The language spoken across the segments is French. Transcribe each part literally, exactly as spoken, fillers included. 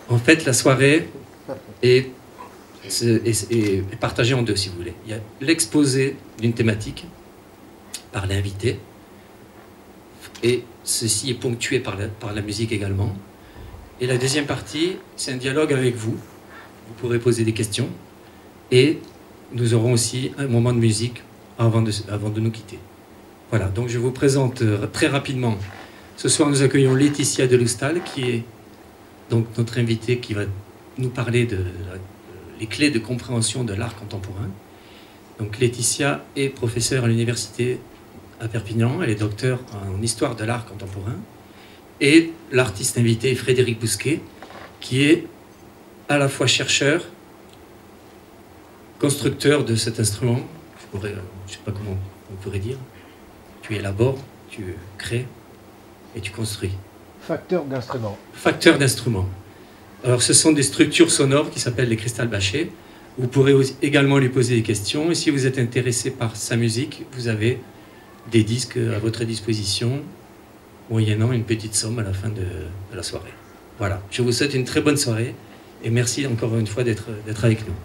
En fait, la soirée est, est, est, est partagée en deux, si vous voulez. Il y a l'exposé d'une thématique par l'invité, et ceci est ponctué par la, par la musique également. Et la deuxième partie, c'est un dialogue avec vous. Vous pourrez poser des questions, et nous aurons aussi un moment de musique avant de, avant de nous quitter. Voilà, donc je vous présente très rapidement. Ce soir, nous accueillons Laetitia Deloustal, qui est donc notre invitée, qui va nous parler de la, les clés de compréhension de l'art contemporain. Donc Laetitia est professeure à l'université à Perpignan, elle est docteure en histoire de l'art contemporain. Et l'artiste invité est Frédéric Bousquet, qui est à la fois chercheur, constructeur de cet instrument, je pourrais, je sais pas comment on pourrait dire. Tu élabores, tu crées et tu construis. Facteur d'instruments. Facteur d'instruments. Alors ce sont des structures sonores qui s'appellent les cristal bâchés. Vous pourrez également lui poser des questions. Et si vous êtes intéressé par sa musique, vous avez des disques à votre disposition, moyennant une petite somme à la fin de, de la soirée. Voilà, je vous souhaite une très bonne soirée et merci encore une fois d'être d'être avec nous.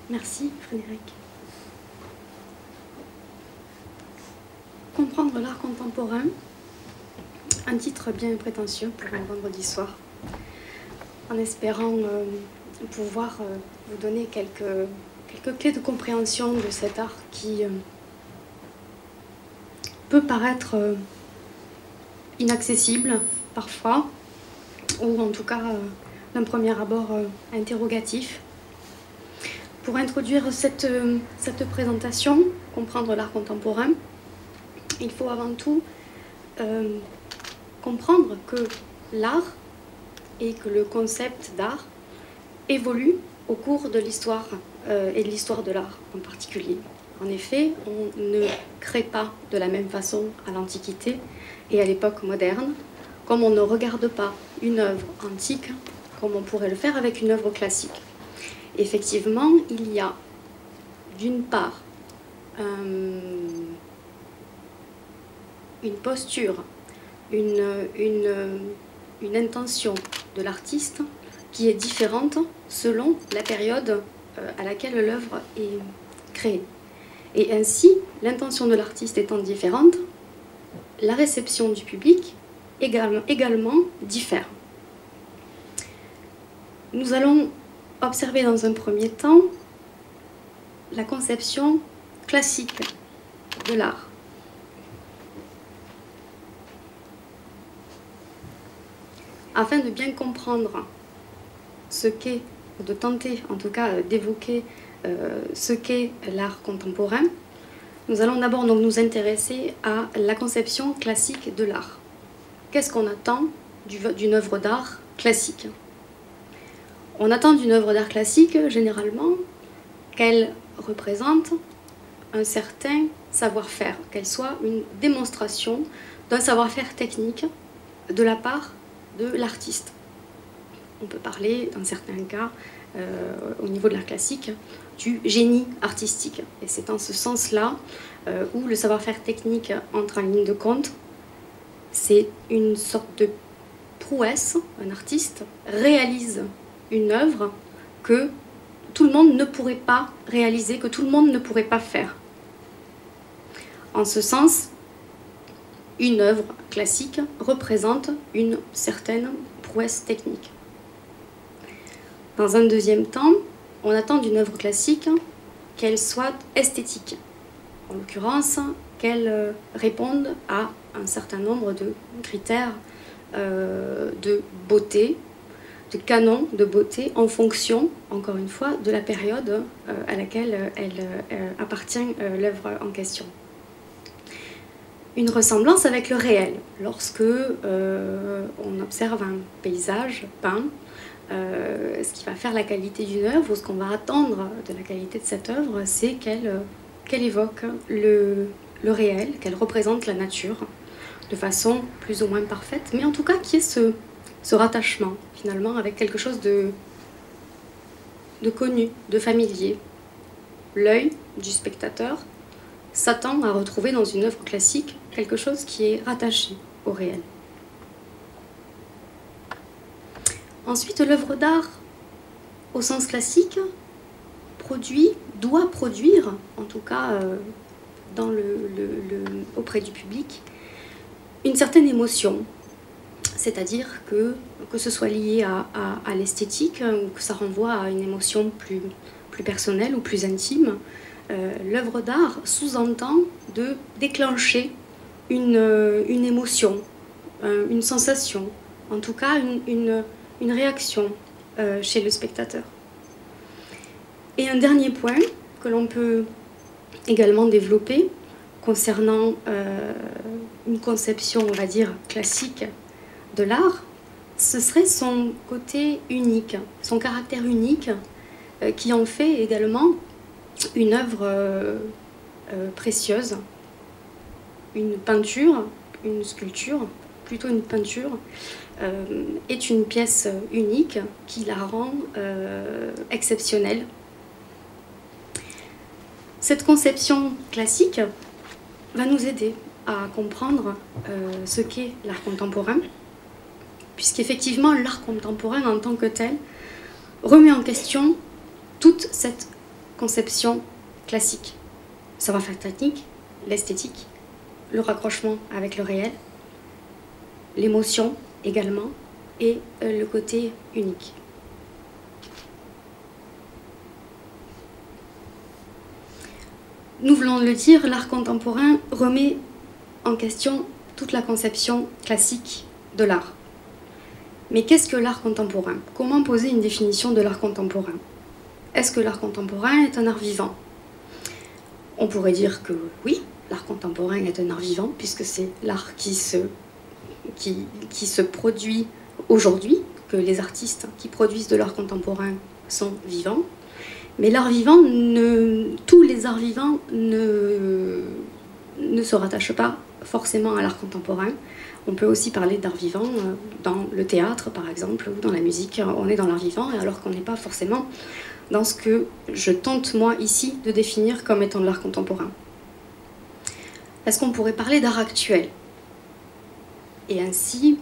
Merci Frédéric. Comprendre l'art contemporain, un titre bien prétentieux pour un vendredi soir, en espérant euh, pouvoir euh, vous donner quelques, quelques clés de compréhension de cet art qui euh, peut paraître euh, inaccessible parfois, ou en tout cas euh, d'un premier abord euh, interrogatif. Pour introduire cette, euh, cette présentation, comprendre l'art contemporain, il faut avant tout euh, comprendre que l'art et que le concept d'art évolue au cours de l'histoire euh, et de l'histoire de l'art en particulier. En effet, on ne crée pas de la même façon à l'Antiquité et à l'époque moderne, comme on ne regarde pas une œuvre antique comme on pourrait le faire avec une œuvre classique. Effectivement, il y a d'une part euh, une posture, une, une, une intention de l'artiste qui est différente selon la période à laquelle l'œuvre est créée. Et ainsi, l'intention de l'artiste étant différente, la réception du public également, également diffère. Nous allons observer dans un premier temps la conception classique de l'art. Afin de bien comprendre ce qu'est, ou de tenter en tout cas d'évoquer euh, ce qu'est l'art contemporain, nous allons d'abord donc nous intéresser à la conception classique de l'art. Qu'est-ce qu'on attend d'une œuvre d'art classique? On attend d'une œuvre d'art classique, généralement, qu'elle représente un certain savoir-faire, qu'elle soit une démonstration d'un savoir-faire technique de la part de l'artiste. On peut parler, dans certains cas, euh, au niveau de l'art classique, du génie artistique. Et c'est en ce sens-là euh, où le savoir-faire technique entre en ligne de compte. C'est une sorte de prouesse. Un artiste réalise une œuvre que tout le monde ne pourrait pas réaliser, que tout le monde ne pourrait pas faire. En ce sens, une œuvre classique représente une certaine prouesse technique. Dans un deuxième temps, on attend d'une œuvre classique qu'elle soit esthétique. En l'occurrence, qu'elle réponde à un certain nombre de critères euh, de beauté, de canon de beauté en fonction, encore une fois, de la période euh, à laquelle elle euh, appartient euh, l'œuvre en question. Une ressemblance avec le réel. Lorsque euh, on observe un paysage peint, euh, ce qui va faire la qualité d'une œuvre, ou ce qu'on va attendre de la qualité de cette œuvre, c'est qu'elle qu'elle évoque le, le réel, qu'elle représente la nature de façon plus ou moins parfaite, mais en tout cas qui est ce, ce rattachement finalement avec quelque chose de, de connu, de familier. L'œil du spectateur s'attend à retrouver dans une œuvre classique quelque chose qui est rattaché au réel. Ensuite, l'œuvre d'art, au sens classique, produit, doit produire, en tout cas euh, dans le, le, le, auprès du public, une certaine émotion. C'est-à-dire que, que ce soit lié à, à, à l'esthétique, ou que ça renvoie à une émotion plus, plus personnelle ou plus intime, euh, l'œuvre d'art sous-entend de déclencher une, une émotion, euh, une sensation, en tout cas une, une, une réaction euh, chez le spectateur. Et un dernier point que l'on peut également développer concernant euh, une conception, on va dire, classique de l'art, ce serait son côté unique, son caractère unique euh, qui en fait également une œuvre euh, euh, précieuse, une peinture, une sculpture, plutôt une peinture, euh, est une pièce unique qui la rend euh, exceptionnelle. Cette conception classique va nous aider à comprendre euh, ce qu'est l'art contemporain, puisqu'effectivement l'art contemporain en tant que tel remet en question toute cette conception classique. Le savoir-faire technique, l'esthétique, le raccrochement avec le réel, l'émotion également, et euh, le côté unique. Nous venons de le dire, l'art contemporain remet en question toute la conception classique de l'art. Mais qu'est-ce que l'art contemporain? Comment poser une définition de l'art contemporain? Est-ce que l'art contemporain est un art vivant? On pourrait dire que oui, l'art contemporain est un art vivant, puisque c'est l'art qui se, qui, qui se produit aujourd'hui, que les artistes qui produisent de l'art contemporain sont vivants. Mais l'art vivant, ne, tous les arts vivants ne, ne se rattachent pas forcément à l'art contemporain. On peut aussi parler d'art vivant dans le théâtre, par exemple, ou dans la musique. On est dans l'art vivant, alors qu'on n'est pas forcément dans ce que je tente, moi, ici, de définir comme étant de l'art contemporain. Est-ce qu'on pourrait parler d'art actuel? Et ainsi,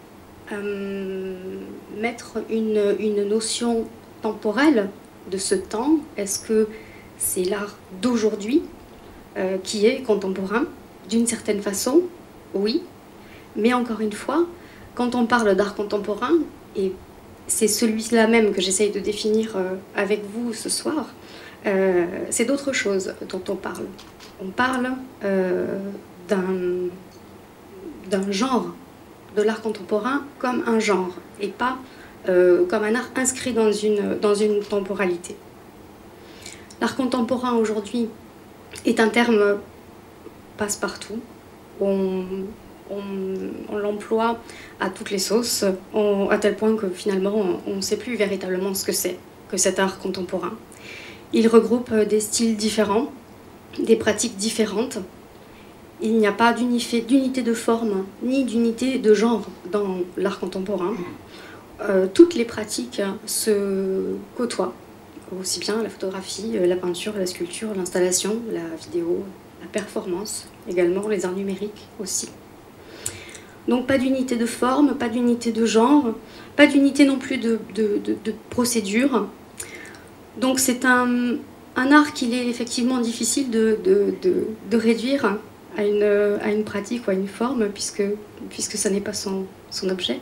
euh, mettre une, une notion temporelle de ce temps. Est-ce que c'est l'art d'aujourd'hui euh, qui est contemporain? D'une certaine façon, oui. Mais encore une fois, quand on parle d'art contemporain, et c'est celui-là même que j'essaye de définir euh, avec vous ce soir, euh, c'est d'autres choses dont on parle. On parle euh, d'un d'un genre de l'art contemporain comme un genre, et pas euh, comme un art inscrit dans une, dans une temporalité. L'art contemporain aujourd'hui est un terme passe-partout. On, on, on l'emploie à toutes les sauces, on, à tel point que finalement on ne sait plus véritablement ce que c'est que cet art contemporain. Il regroupe des styles différents, des pratiques différentes. Il n'y a pas d'unité de forme ni d'unité de genre dans l'art contemporain. Euh, toutes les pratiques se côtoient, aussi bien la photographie, la peinture, la sculpture, l'installation, la vidéo, la performance, également les arts numériques aussi. Donc pas d'unité de forme, pas d'unité de genre, pas d'unité non plus de, de, de, de procédure. Donc c'est un, un art qu'il est effectivement difficile de, de, de, de réduire à une, à une pratique ou à une forme, puisque, puisque ça n'est pas son, son objet.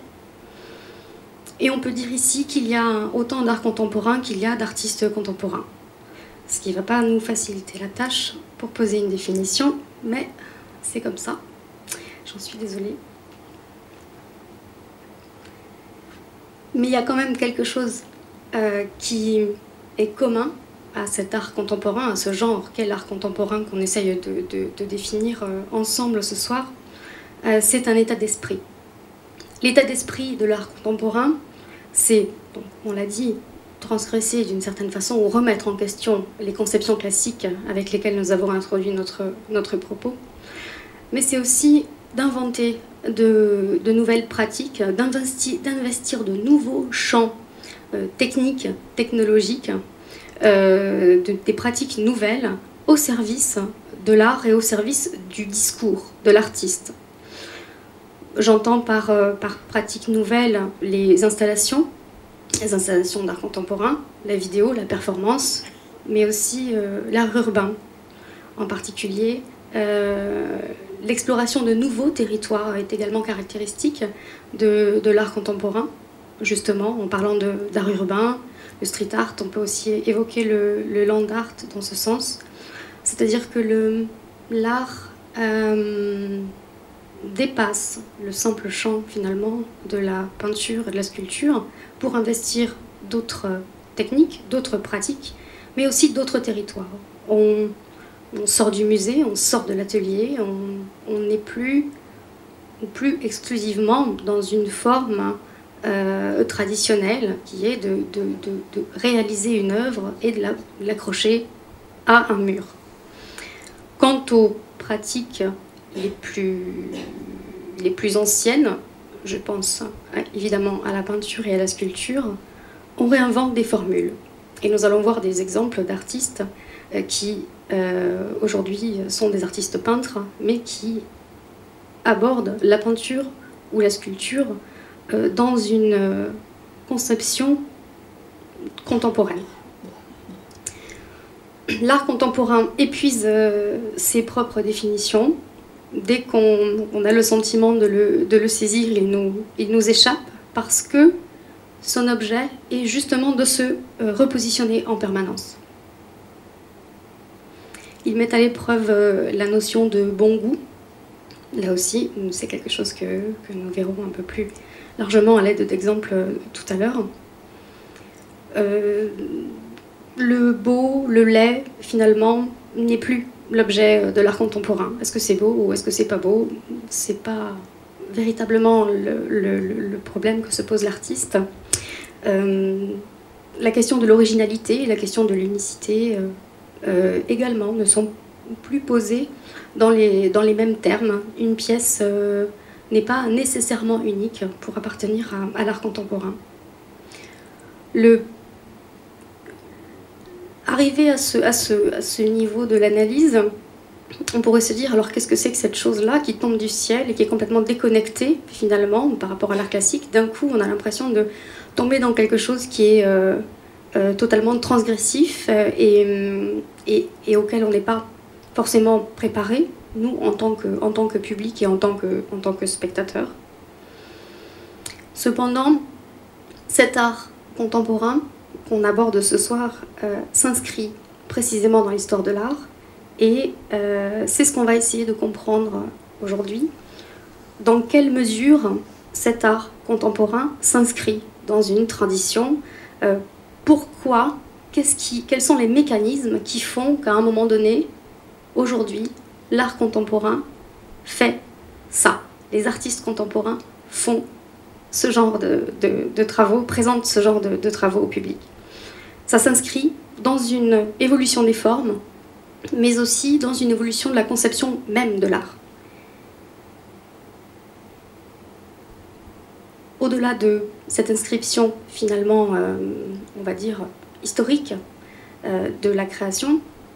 Et on peut dire ici qu'il y a autant d'art contemporain qu'il y a d'artistes contemporains. Ce qui ne va pas nous faciliter la tâche pour poser une définition, mais c'est comme ça. J'en suis désolée. Mais il y a quand même quelque chose euh, qui est commun à cet art contemporain, à ce genre qu'est l'art contemporain qu'on essaye de, de, de définir euh, ensemble ce soir. Euh, c'est un état d'esprit. L'état d'esprit de l'art contemporain, c'est, on l'a dit, transgresser d'une certaine façon ou remettre en question les conceptions classiques avec lesquelles nous avons introduit notre, notre propos. Mais c'est aussi d'inventer de, de nouvelles pratiques, d'investir, d'investir de nouveaux champs euh, techniques, technologiques, euh, de, des pratiques nouvelles au service de l'art et au service du discours de l'artiste. J'entends par, euh, par pratiques nouvelles les installations, les installations d'art contemporain, la vidéo, la performance, mais aussi euh, l'art urbain en particulier. Euh, L'exploration de nouveaux territoires est également caractéristique de, de l'art contemporain, justement, en parlant d'art urbain, le street art, on peut aussi évoquer le, le land art dans ce sens. C'est-à-dire que l'art euh, dépasse le simple champ, finalement, de la peinture et de la sculpture pour investir d'autres techniques, d'autres pratiques, mais aussi d'autres territoires. On, On sort du musée, on sort de l'atelier, on n'est plus, plus exclusivement dans une forme euh, traditionnelle qui est de, de, de, de réaliser une œuvre et de l'accrocher à un mur. Quant aux pratiques les plus, les plus anciennes, je pense évidemment à la peinture et à la sculpture, on réinvente des formules. Et nous allons voir des exemples d'artistes qui euh, aujourd'hui sont des artistes peintres, mais qui abordent la peinture ou la sculpture euh, dans une euh, conception contemporaine. l'art contemporain épuise euh, ses propres définitions. Dès qu'on on a le sentiment de le, de le saisir, il nous, il nous échappe parce que son objet est justement de se euh, repositionner en permanence. Il met à l'épreuve euh, la notion de bon goût. Là aussi, c'est quelque chose que, que nous verrons un peu plus largement à l'aide d'exemples euh, tout à l'heure. Euh, le beau, le laid, finalement, n'est plus l'objet de l'art contemporain. Est-ce que c'est beau ou est-ce que c'est pas beau? C'est pas véritablement le, le, le problème que se pose l'artiste. Euh, la question de l'originalité, la question de l'unicité euh, euh, également ne sont plus posées dans les, dans les mêmes termes. Une pièce euh, n'est pas nécessairement unique pour appartenir à, à l'art contemporain. Le Arrivé à ce, à, ce, à ce niveau de l'analyse, on pourrait se dire, alors qu'est-ce que c'est que cette chose-là qui tombe du ciel et qui est complètement déconnectée, finalement, par rapport à l'art classique? D'un coup, on a l'impression de tomber dans quelque chose qui est euh, euh, totalement transgressif euh, et, et, et auquel on n'est pas forcément préparé, nous, en tant que, en tant que public et en tant que, en tant que spectateur. Cependant, cet art contemporain qu'on aborde ce soir euh, s'inscrit précisément dans l'histoire de l'art et euh, c'est ce qu'on va essayer de comprendre aujourd'hui. Dans quelle mesure cet art contemporain s'inscrit dans une tradition, euh, pourquoi, qu'est-ce qui, quels sont les mécanismes qui font qu'à un moment donné, aujourd'hui, l'art contemporain fait ça. Les artistes contemporains font ce genre de, de, de travaux, présentent ce genre de, de travaux au public. Ça s'inscrit dans une évolution des formes, mais aussi dans une évolution de la conception même de l'art. Au-delà de cette inscription, finalement, euh, on va dire, historique euh, de la création,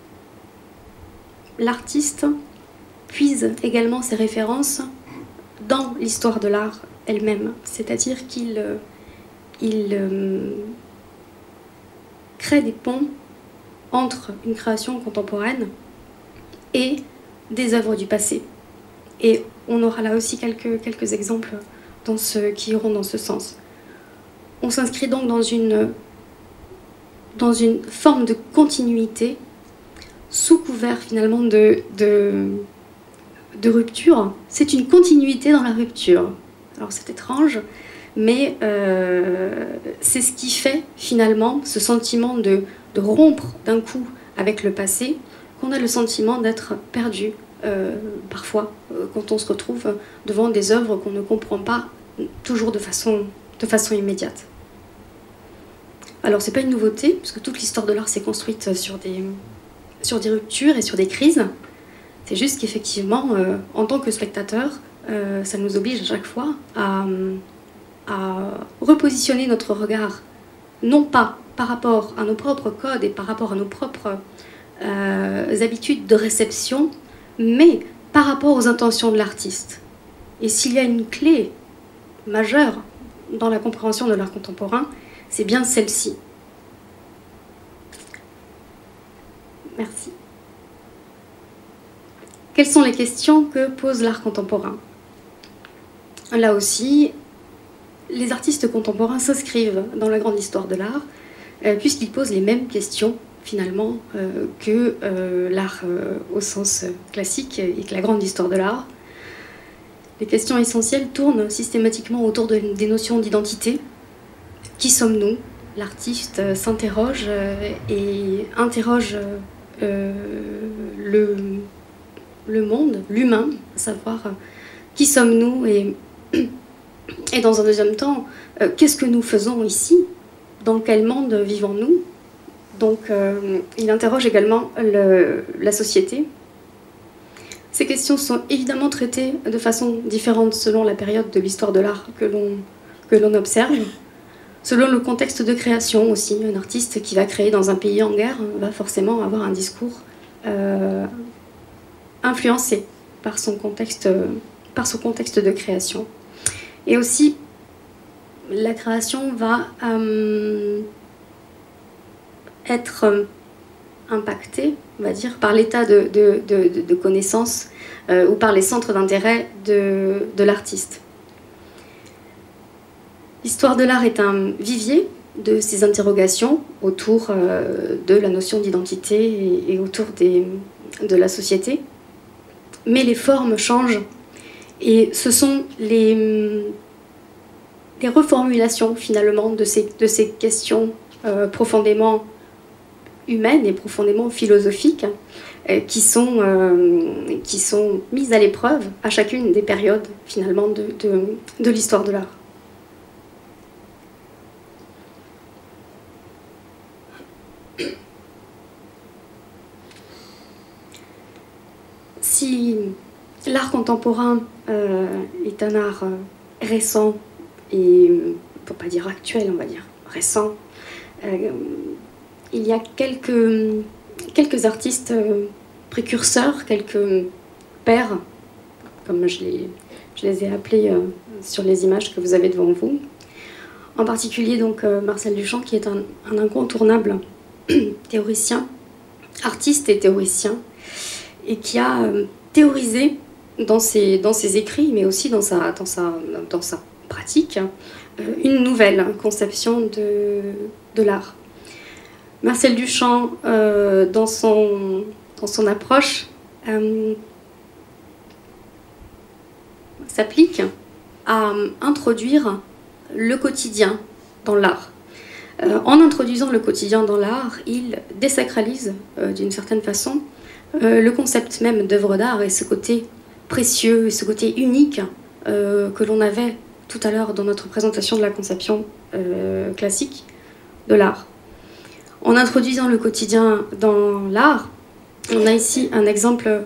l'artiste puise également ses références dans l'histoire de l'art elle-même, c'est-à-dire qu'il euh, il, euh, crée des ponts entre une création contemporaine et des œuvres du passé. Et on aura là aussi quelques, quelques exemples dans ce, qui iront dans ce sens. On s'inscrit donc dans une, dans une forme de continuité sous couvert finalement de, de, de rupture. C'est une continuité dans la rupture. Alors c'est étrange, mais euh, c'est ce qui fait finalement ce sentiment de, de rompre d'un coup avec le passé, qu'on a le sentiment d'être perdu euh, parfois euh, quand on se retrouve devant des œuvres qu'on ne comprend pas toujours de façon, de façon immédiate. Alors c'est pas une nouveauté, parce que toute l'histoire de l'art s'est construite sur des, sur des ruptures et sur des crises. C'est juste qu'effectivement, euh, en tant que spectateur, euh, ça nous oblige à chaque fois à, à repositionner notre regard, non pas par rapport à nos propres codes et par rapport à nos propres euh, habitudes de réception, mais par rapport aux intentions de l'artiste. Et s'il y a une clé majeure dans la compréhension de l'art contemporain, c'est bien celle-ci. Merci. Quelles sont les questions que pose l'art contemporain? Là aussi, les artistes contemporains s'inscrivent dans la grande histoire de l'art, euh, puisqu'ils posent les mêmes questions, finalement, euh, que euh, l'art euh, au sens classique et que la grande histoire de l'art. Les questions essentielles tournent systématiquement autour de, des notions d'identité. Qui sommes-nous? L'artiste euh, s'interroge euh, et interroge euh, le, le monde, l'humain, à savoir euh, qui sommes-nous et, et dans un deuxième temps, euh, qu'est-ce que nous faisons ici? Dans quel monde vivons-nous? Donc euh, il interroge également le, la société. Ces questions sont évidemment traitées de façon différente selon la période de l'histoire de l'art que l'on que l'on observe, selon le contexte de création aussi. Un artiste qui va créer dans un pays en guerre va forcément avoir un discours euh, influencé par son contexte, par son contexte de création. Et aussi, la création va euh, être impactée, on va dire, par l'état de, de, de, de connaissance euh, ou par les centres d'intérêt de, de l'artiste. L'histoire de l'art est un vivier de ces interrogations autour euh, de la notion d'identité et, et autour des, de la société. Mais les formes changent et ce sont les, les reformulations finalement de ces, de ces questions euh, profondément humaines et profondément philosophiques euh, qui, sont, euh, qui sont mises à l'épreuve à chacune des périodes finalement de, de, de l'histoire de l'art. Si l'art contemporain euh, est un art euh, récent et, pour pas dire actuel, on va dire récent, euh, il y a quelques, quelques artistes euh, précurseurs, quelques pères, comme je les, je les ai appelés euh, sur les images que vous avez devant vous. En particulier donc euh, Marcel Duchamp, qui est un, un incontournable théoricien, artiste et théoricien, et qui a euh, théorisé dans ses, dans ses écrits, mais aussi dans sa, dans sa, dans sa pratique, euh, une nouvelle conception de, de l'art. Marcel Duchamp, euh, dans, son, dans son approche, euh, s'applique à introduire le quotidien dans l'art. Euh, en introduisant le quotidien dans l'art, il désacralise euh, d'une certaine façon euh, le concept même d'œuvre d'art et ce côté précieux et ce côté unique euh, que l'on avait tout à l'heure dans notre présentation de la conception euh, classique de l'art. En introduisant le quotidien dans l'art, on a ici un exemple...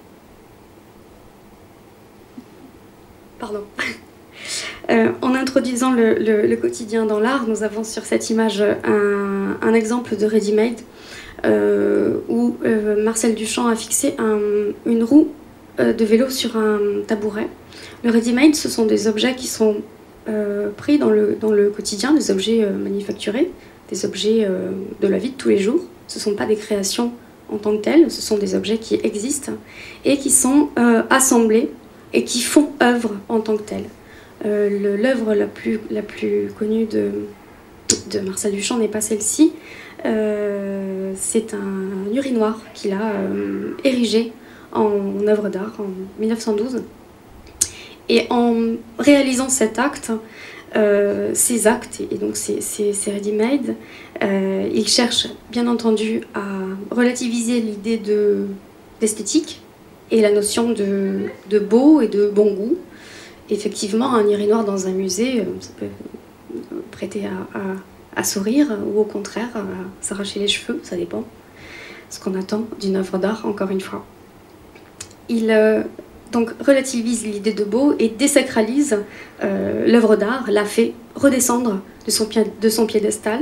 Pardon. Euh, en introduisant le, le, le quotidien dans l'art, nous avons sur cette image un, un exemple de ready-made euh, où euh, Marcel Duchamp a fixé un, une roue euh, de vélo sur un tabouret. Le ready-made, ce sont des objets qui sont euh, pris dans le, dans le quotidien, des objets euh, manufacturés, des objets euh, de la vie de tous les jours. Ce ne sont pas des créations en tant que telles, ce sont des objets qui existent et qui sont euh, assemblés et qui font œuvre en tant que telles. Euh, L'œuvre la plus, la plus connue de, de Marcel Duchamp n'est pas celle-ci. Euh, c'est un urinoir qu'il a euh, érigé en œuvre d'art en mille neuf cent douze. Et en réalisant cet acte, euh, ces actes, et donc ces, ces, ces ready-made, euh, il cherche bien entendu à relativiser l'idée d'esthétique et la notion de, de beau et de bon goût. Effectivement, un urinoir dans un musée, ça peut prêter à, à, à sourire ou au contraire à s'arracher les cheveux, ça dépend ce qu'on attend d'une œuvre d'art, encore une fois. Il euh, donc relativise l'idée de beau et désacralise euh, l'œuvre d'art, la fait redescendre de son, pied, de son piédestal.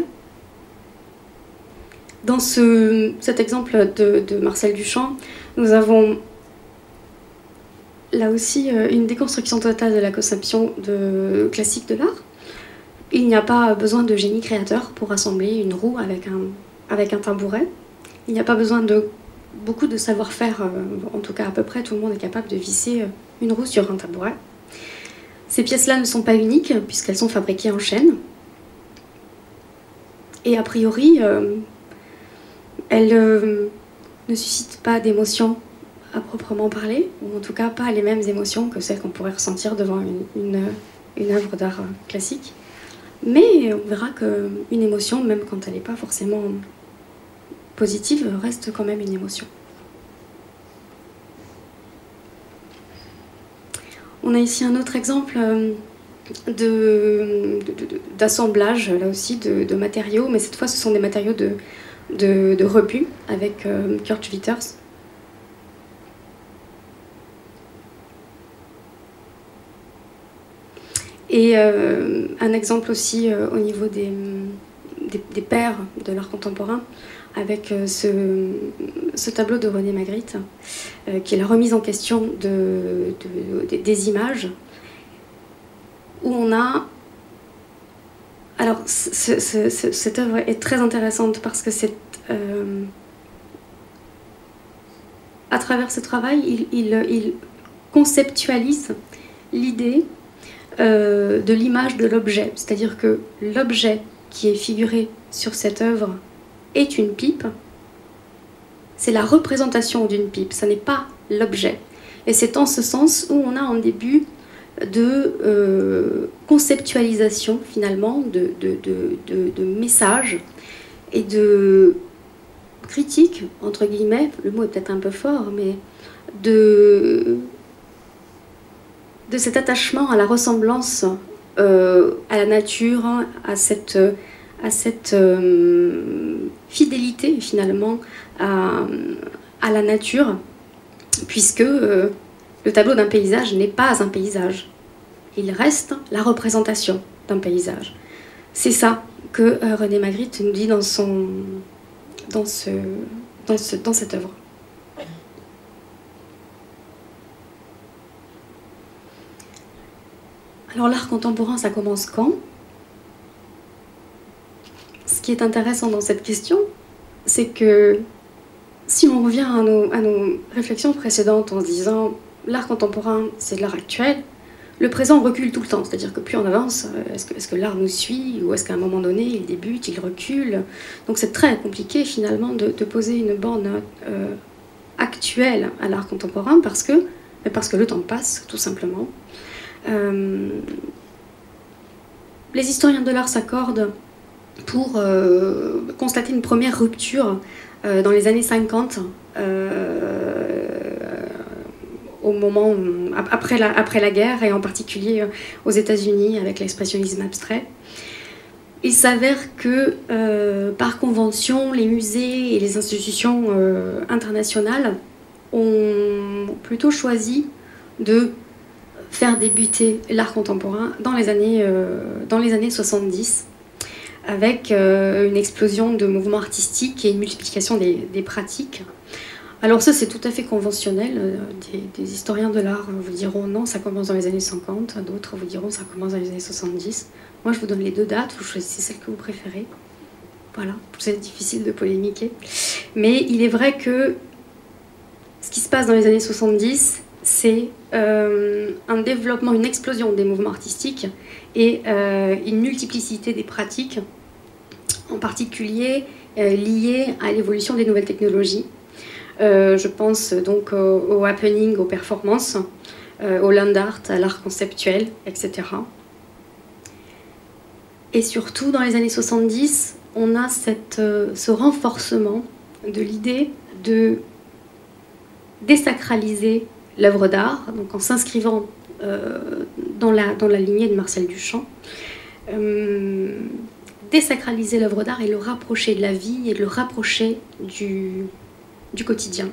Dans ce, cet exemple de, de Marcel Duchamp, nous avons là aussi une déconstruction totale de la conception de, classique de l'art. Il n'y a pas besoin de génie créateur pour assembler une roue avec un, avec un tabouret. Il n'y a pas besoin de beaucoup de savoir-faire, en tout cas à peu près tout le monde est capable de visser une roue sur un tabouret. Ces pièces-là ne sont pas uniques puisqu'elles sont fabriquées en chaîne. Et a priori, euh, elles euh, ne suscitent pas d'émotions à proprement parler, ou en tout cas pas les mêmes émotions que celles qu'on pourrait ressentir devant une, une, une œuvre d'art classique. Mais on verra qu'une émotion, même quand elle n'est pas forcément positive, reste quand même une émotion. On a ici un autre exemple d'assemblage, là aussi, de, de matériaux, mais cette fois ce sont des matériaux de, de, de rebut avec euh, Kurt Schwitters. Et euh, un exemple aussi euh, au niveau des, des, des pères de l'art contemporain, avec euh, ce, ce tableau de René Magritte, euh, qui est la remise en question de, de, de, des images, où on a... Alors, ce, ce, ce, cette œuvre est très intéressante parce que c'est euh, à travers ce travail, il, il, il conceptualise l'idée euh, de l'image de l'objet. C'est-à-dire que l'objet qui est figuré sur cette œuvre est une pipe. C'est la représentation d'une pipe, ce n'est pas l'objet. Et c'est en ce sens où on a un début de euh, conceptualisation, finalement, de, de, de, de, de messages et de critique, entre guillemets, le mot est peut-être un peu fort, mais de, de cet attachement à la ressemblance euh, à la nature, à cette, à cette euh, fidélité finalement à, à la nature, puisque euh, le tableau d'un paysage n'est pas un paysage, il reste la représentation d'un paysage. C'est ça que euh, René Magritte nous dit dans son... Dans, ce, dans, ce, dans cette œuvre. Alors l'art contemporain, ça commence quand? Ce qui est intéressant dans cette question, c'est que si on revient à nos, à nos réflexions précédentes en se disant l'art contemporain, c'est de l'art actuel, le présent recule tout le temps, c'est-à-dire que plus on avance, est-ce que, est-ce que l'art nous suit, ou est-ce qu'à un moment donné, il débute, il recule. Donc c'est très compliqué finalement de, de poser une borne euh, actuelle à l'art contemporain, parce que, parce que le temps passe, tout simplement. Euh, les historiens de l'art s'accordent pour euh, constater une première rupture euh, dans les années cinquante, euh, au moment, après la, après la guerre, et en particulier aux États-Unis avec l'expressionnisme abstrait. Il s'avère que, euh, par convention, les musées et les institutions euh, internationales ont plutôt choisi de faire débuter l'art contemporain dans les années, euh, dans les années soixante-dix, avec euh, une explosion de mouvements artistiques et une multiplication des, des pratiques. Alors ça, c'est tout à fait conventionnel. Des, des historiens de l'art vous diront non, ça commence dans les années cinquante, d'autres vous diront ça commence dans les années soixante-dix. Moi, je vous donne les deux dates, vous choisissez celle que vous préférez. Voilà, c'est difficile de polémiquer. Mais il est vrai que ce qui se passe dans les années soixante-dix, c'est euh, un développement, une explosion des mouvements artistiques et euh, une multiplicité des pratiques, en particulier euh, liées à l'évolution des nouvelles technologies. Euh, je pense donc au, au happening, aux performances, euh, au land art, à l'art conceptuel, et cetera. Et surtout, dans les années soixante-dix, on a cette, euh, ce renforcement de l'idée de désacraliser l'œuvre d'art, donc en s'inscrivant euh, dans, la, dans la lignée de Marcel Duchamp, euh, désacraliser l'œuvre d'art et le rapprocher de la vie et le rapprocher du... du quotidien.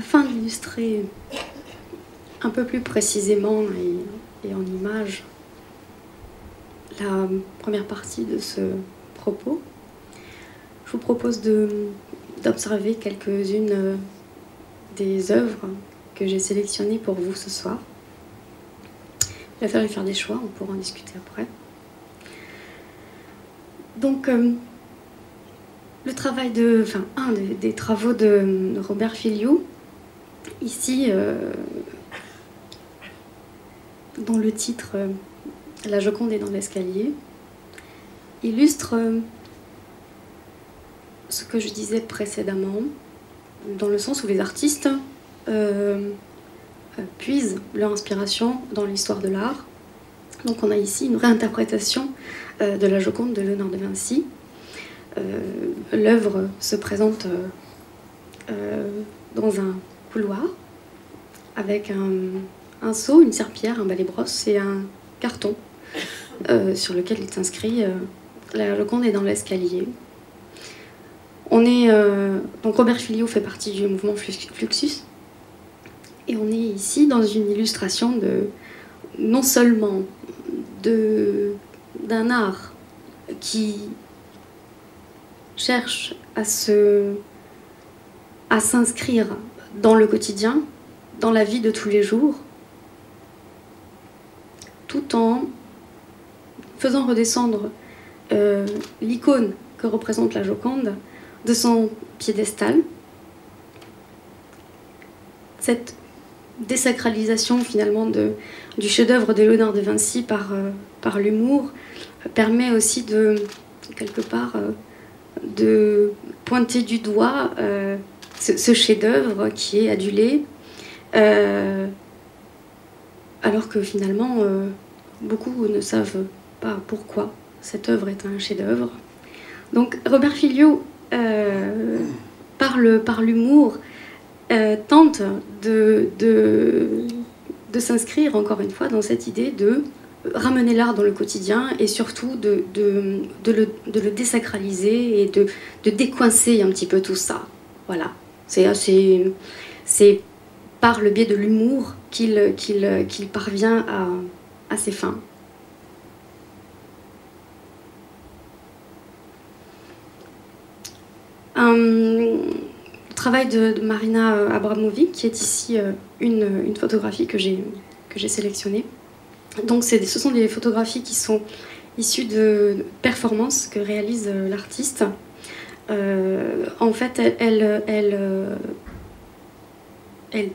afin d'illustrer un peu plus précisément et, et en images la première partie de ce propos, je vous propose d'observer quelques-unes des œuvres que j'ai sélectionnées pour vous ce soir. Il va falloir faire des choix, on pourra en discuter après. Donc, euh, le travail de, enfin, un des, des travaux de Robert Filliou, ici, euh, dont le titre euh, La Joconde est dans l'escalier, illustre euh, ce que je disais précédemment, dans le sens où les artistes euh, euh, puisent leur inspiration dans l'histoire de l'art. Donc on a ici une réinterprétation euh, de la Joconde de Léonard de Vinci. Euh, L'œuvre se présente euh, euh, dans un couloir avec un, un seau, une serpillière, un balai-brosse et un carton euh, sur lequel est inscrit euh, la Joconde est dans l'escalier. On est euh, donc Robert Filliou fait partie du mouvement Fluxus et on est ici dans une illustration de non seulement de d'un art qui cherche à se à s'inscrire dans le quotidien, dans la vie de tous les jours, tout en faisant redescendre euh, l'icône que représente la Joconde de son piédestal. Cette désacralisation finalement de, du chef-d'œuvre de Léonard de Vinci par, euh, par l'humour permet aussi de, quelque part, euh, de pointer du doigt euh, ce, ce chef-d'œuvre qui est adulé, euh, alors que finalement euh, beaucoup ne savent pas pourquoi cette œuvre est un chef-d'œuvre. Donc Robert Filliou, euh, par le, par l'humour, euh, tente de, de, de s'inscrire encore une fois dans cette idée de ramener l'art dans le quotidien et surtout de, de, de, le, de le désacraliser et de, de décoincer un petit peu tout ça. Voilà, c'est assez, c'est par le biais de l'humour qu'il, qu'il, qu'il parvient à, à ses fins. Un travail de, de Marina Abramovic, qui est ici une, une photographie que j'ai, que j'ai sélectionnée. Donc c'est, ce sont des photographies qui sont issues de performances que réalise l'artiste. Euh, en fait, elle, elle, elle, elle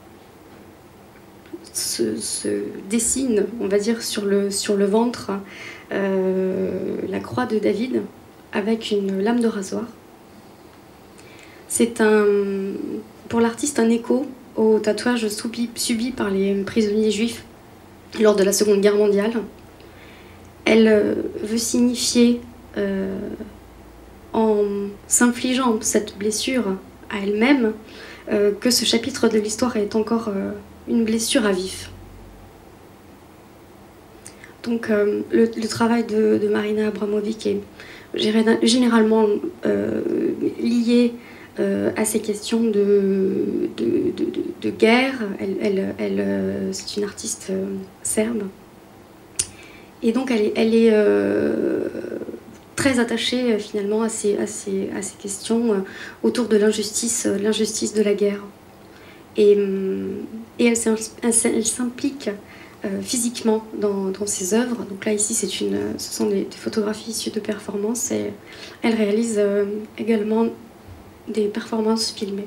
se, se dessine, on va dire, sur le, sur le ventre euh, la croix de David avec une lame de rasoir. C'est un, pour l'artiste un écho au tatouage subi, subi par les prisonniers juifs lors de la Seconde Guerre mondiale. Elle euh, veut signifier, euh, en s'infligeant cette blessure à elle-même, euh, que ce chapitre de l'histoire est encore euh, une blessure à vif. Donc euh, le, le travail de, de Marina Abramovic est généralement euh, lié Euh, à ces questions de, de, de, de, de guerre. Elle, elle, elle, euh, c'est une artiste euh, serbe. Et donc elle est, elle est euh, très attachée euh, finalement à ces, à ces, à ces questions euh, autour de l'injustice, euh, l'injustice de la guerre. Et, et elle, elle s'implique euh, physiquement dans, dans ses œuvres. Donc là ici c'est une, ce sont des, des photographies issues de performances et elle réalise euh, également des performances filmées.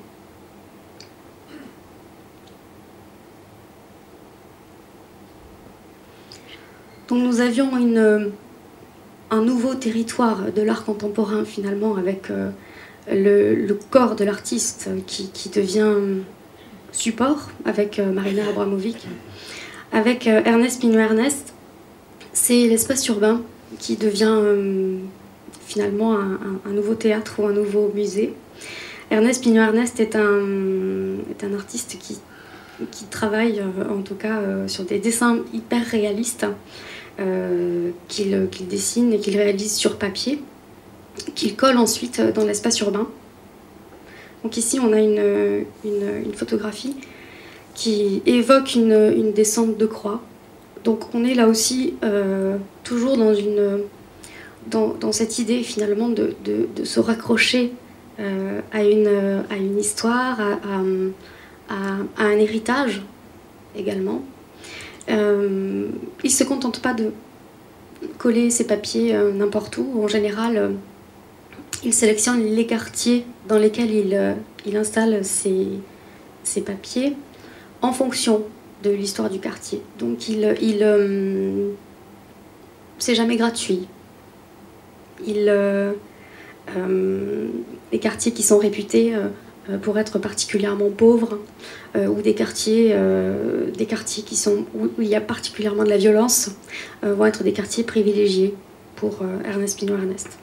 Donc nous avions une, un nouveau territoire de l'art contemporain finalement avec euh, le, le corps de l'artiste qui, qui devient support avec euh, Marina Abramovic. Avec euh, Ernest Pinault-Ernest, c'est l'espace urbain qui devient euh, finalement un, un, un nouveau théâtre ou un nouveau musée. Ernest Pinault-Ernest est un, est un artiste qui, qui travaille, euh, en tout cas, euh, sur des dessins hyper réalistes euh, qu'il, qu'il dessine et qu'il réalise sur papier, qu'il colle ensuite dans l'espace urbain. Donc ici, on a une, une, une photographie qui évoque une, une descente de croix. Donc on est là aussi euh, toujours dans, une, dans, dans cette idée finalement de, de, de se raccrocher euh, à, une, à une histoire, à, à, à un héritage également. Euh, il ne se contente pas de coller ses papiers euh, n'importe où. En général, euh, il sélectionne les quartiers dans lesquels il, euh, il installe ses, ses papiers en fonction de l'histoire du quartier. Donc il, il euh, c'est jamais gratuit. Il, euh, euh, les quartiers qui sont réputés euh, pour être particulièrement pauvres euh, ou des quartiers, euh, des quartiers qui sont, où, où il y a particulièrement de la violence euh, vont être des quartiers privilégiés pour euh, Ernest Pinault Ernest.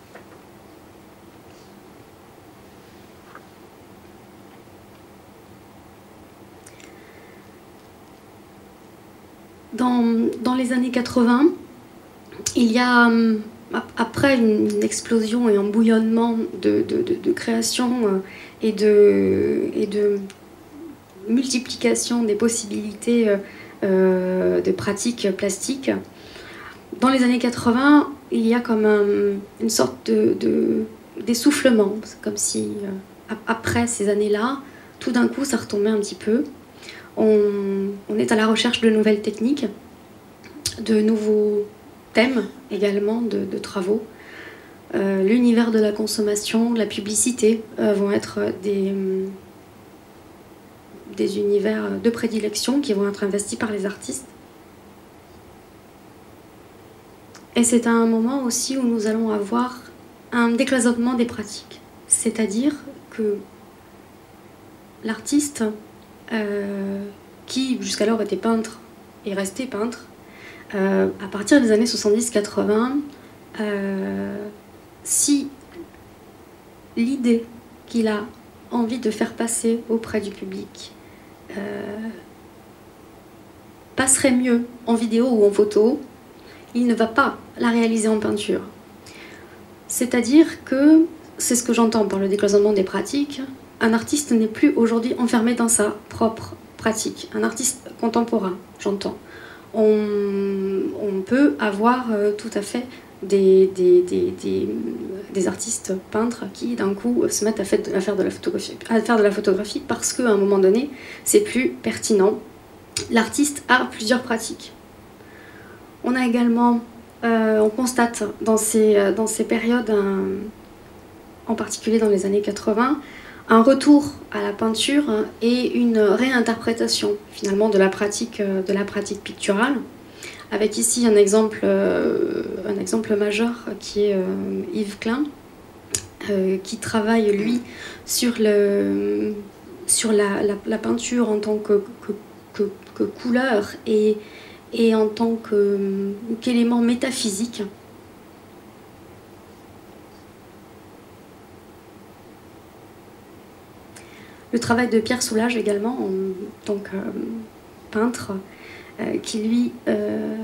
Dans, dans les années quatre-vingts, il y a, après une explosion et un bouillonnement de, de, de, de création et de, et de multiplication des possibilités euh, de pratiques plastiques, dans les années quatre-vingts, il y a comme un, une sorte de, de, d'essoufflement. C'est comme si, euh, après ces années-là, tout d'un coup, ça retombait un petit peu. On, on est à la recherche de nouvelles techniques, de nouveaux thèmes également de, de travaux. Euh, l'univers de la consommation, de la publicité euh, vont être des, des univers de prédilection qui vont être investis par les artistes. Et c'est à un moment aussi où nous allons avoir un décloisonnement des pratiques. C'est-à-dire que l'artiste Euh, qui jusqu'alors était peintre et resté peintre, euh, à partir des années soixante-dix quatre-vingts, euh, si l'idée qu'il a envie de faire passer auprès du public euh, passerait mieux en vidéo ou en photo, il ne va pas la réaliser en peinture. C'est-à-dire que, c'est ce que j'entends par le décloisonnement des pratiques, un artiste n'est plus aujourd'hui enfermé dans sa propre pratique. Un artiste contemporain, j'entends. On, on peut avoir euh, tout à fait des, des, des, des, des artistes peintres qui, d'un coup, se mettent à faire, à faire de la photographie, à faire de la photographie parce qu'à un moment donné, c'est plus pertinent. L'artiste a plusieurs pratiques. On a également, euh, on constate dans ces, dans ces périodes, un, en particulier dans les années quatre-vingts, un retour à la peinture et une réinterprétation finalement de la pratique, de la pratique picturale, avec ici un exemple, un exemple majeur qui est Yves Klein, qui travaille lui sur, le, sur la, la, la peinture en tant que, que, que, que couleur et, et en tant qu'élément métaphysique. Le travail de Pierre Soulages également, en tant que euh, peintre, euh, qui lui euh,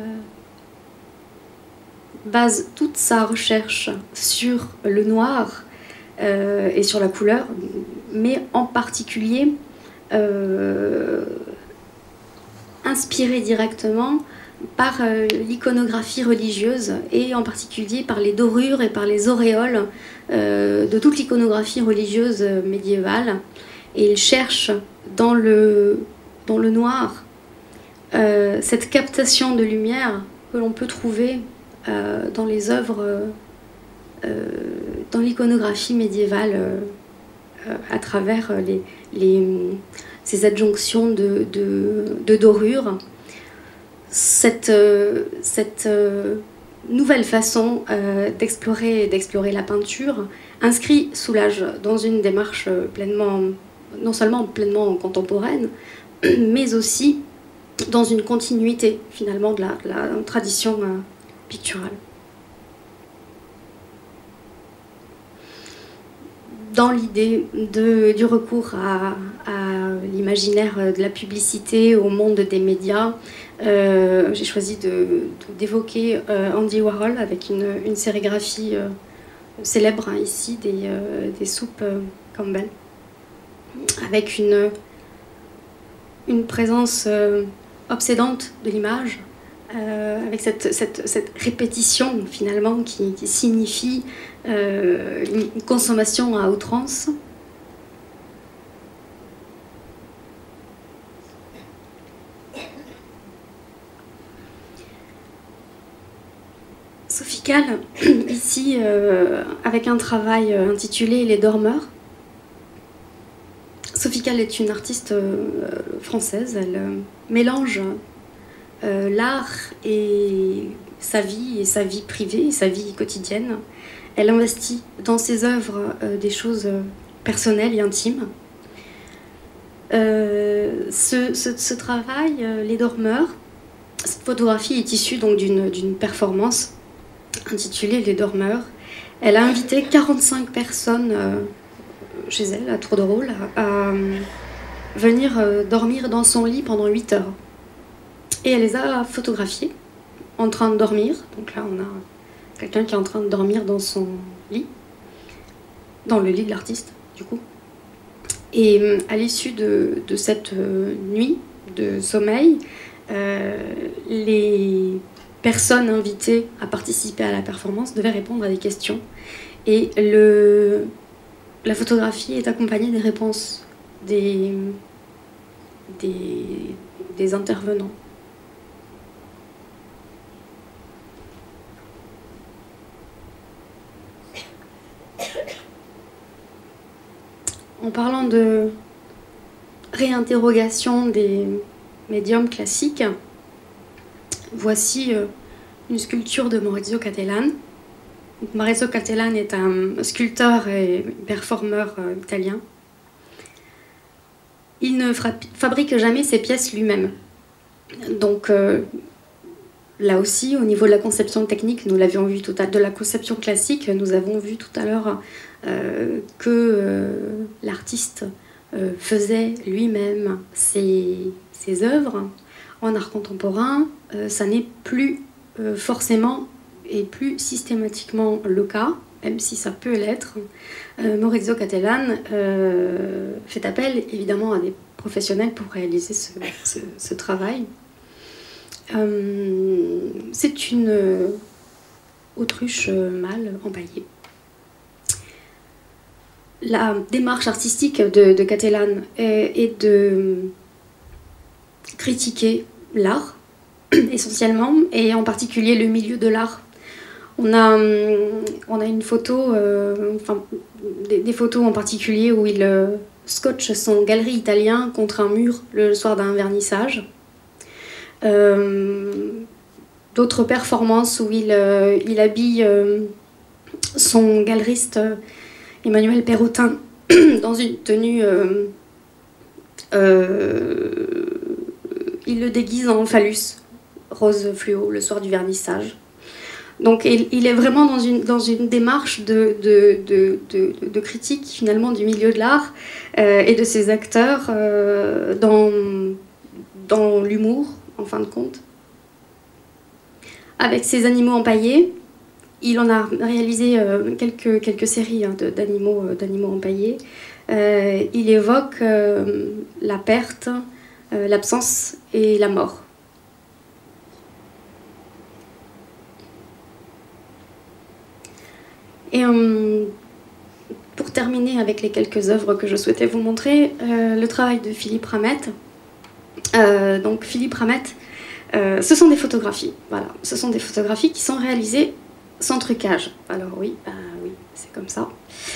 base toute sa recherche sur le noir euh, et sur la couleur, mais en particulier euh, inspiré directement par euh, l'iconographie religieuse et en particulier par les dorures et par les auréoles euh, de toute l'iconographie religieuse médiévale. Et il cherche dans le, dans le noir euh, cette captation de lumière que l'on peut trouver euh, dans les œuvres, euh, dans l'iconographie médiévale euh, à travers les, les, ces adjonctions de, de, de dorures. Cette, euh, cette euh, nouvelle façon euh, d'explorer, d'explorer la peinture inscrit Soulages dans une démarche pleinement, non seulement pleinement contemporaine, mais aussi dans une continuité finalement de la, de la tradition euh, picturale. Dans l'idée du recours à, à l'imaginaire de la publicité, au monde des médias, euh, j'ai choisi d'évoquer de, euh, Andy Warhol avec une, une sérigraphie euh, célèbre hein, ici des, euh, des soupes euh, Campbell. avec une, une présence euh, obsédante de l'image, euh, avec cette, cette, cette répétition finalement qui, qui signifie euh, une consommation à outrance. Sophie Calle, ici, euh, avec un travail intitulé « Les dormeurs ». Sophie Calle est une artiste euh, française. Elle euh, mélange euh, l'art et sa vie, et sa vie privée, et sa vie quotidienne. Elle investit dans ses œuvres euh, des choses euh, personnelles et intimes. Euh, ce, ce, ce travail, euh, « Les dormeurs », cette photographie est issue donc d'une d'une performance intitulée « Les dormeurs ». Elle a invité quarante-cinq personnes euh, chez elle, à tour de rôle, à, à venir euh, dormir dans son lit pendant huit heures. Et elle les a photographiées en train de dormir. Donc là, on a quelqu'un qui est en train de dormir dans son lit, dans le lit de l'artiste, du coup. Et euh, à l'issue de, de cette euh, nuit de sommeil, euh, les personnes invitées à participer à la performance devaient répondre à des questions. Et le, la photographie est accompagnée des réponses des, des, des intervenants. En parlant de réinterrogation des médiums classiques, voici une sculpture de Maurizio Cattelan. Maurizio Cattelan est un sculpteur et performeur italien. Il ne fabrique jamais ses pièces lui-même. Donc euh, là aussi, au niveau de la conception technique, nous l'avions vu tout à l'heure, de la conception classique, nous avons vu tout à l'heure euh, que euh, l'artiste euh, faisait lui-même ses, ses œuvres. En art contemporain, euh, ça n'est plus euh, forcément et plus systématiquement le cas, même si ça peut l'être. Euh, Maurizio Cattelan euh, fait appel évidemment à des professionnels pour réaliser ce, ce, ce travail. Euh, c'est une euh, autruche mâle empaillée. La démarche artistique de, de Cattelan est, est de critiquer l'art, essentiellement, et en particulier le milieu de l'art. On a, on a une photo, euh, enfin, des, des photos en particulier où il euh, scotche son galerie italien contre un mur le soir d'un vernissage. Euh, D'autres performances où il, euh, il habille euh, son galeriste euh, Emmanuel Perrotin dans une tenue... Euh, euh, il le déguise en phallus rose fluo le soir du vernissage. Donc il, il est vraiment dans une, dans une démarche de, de, de, de, de critique finalement du milieu de l'art euh, et de ses acteurs euh, dans, dans l'humour en fin de compte. Avec ses animaux empaillés, il en a réalisé euh, quelques, quelques séries hein, d'animaux euh, d'animaux empaillés. Euh, il évoque euh, la perte, euh, l'absence et la mort. Et euh, pour terminer avec les quelques œuvres que je souhaitais vous montrer, euh, le travail de Philippe Ramette. Euh, donc Philippe Ramette, euh, ce sont des photographies. Voilà, ce sont des photographies qui sont réalisées sans trucage. Alors oui, bah oui, c'est comme ça.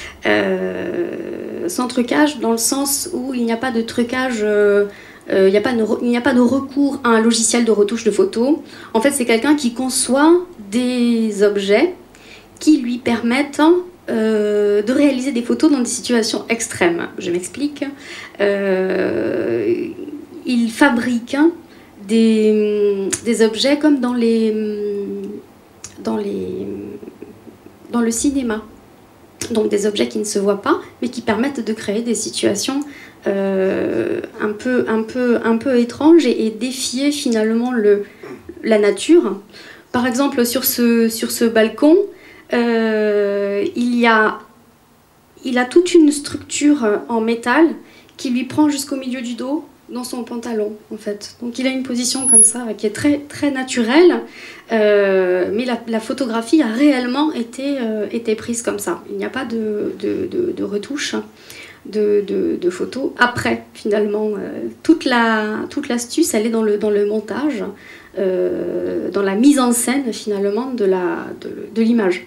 Euh, sans trucage dans le sens où il n'y a pas de trucage. Euh, Euh, il n'y a pas de, il n'y a pas de recours à un logiciel de retouche de photos. En fait, c'est quelqu'un qui conçoit des objets qui lui permettent euh, de réaliser des photos dans des situations extrêmes. Je m'explique. Euh, il fabrique des, des objets comme dans, les, dans, les, dans le cinéma. Donc des objets qui ne se voient pas, mais qui permettent de créer des situations euh, un, peu, un, peu, un peu étranges et, et défier finalement le, la nature. Par exemple, sur ce, sur ce balcon, euh, il, y a, il a toute une structure en métal qui lui prend jusqu'au milieu du dos dans son pantalon, en fait. Donc il a une position comme ça, qui est très, très naturelle, euh, mais la, la photographie a réellement été, euh, été prise comme ça. Il n'y a pas de, de, de, de retouche de, de, de photos. Après, finalement, euh, toute la, toute l'astuce, elle est dans le, dans le montage, euh, dans la mise en scène, finalement, de, la, de, de l'image.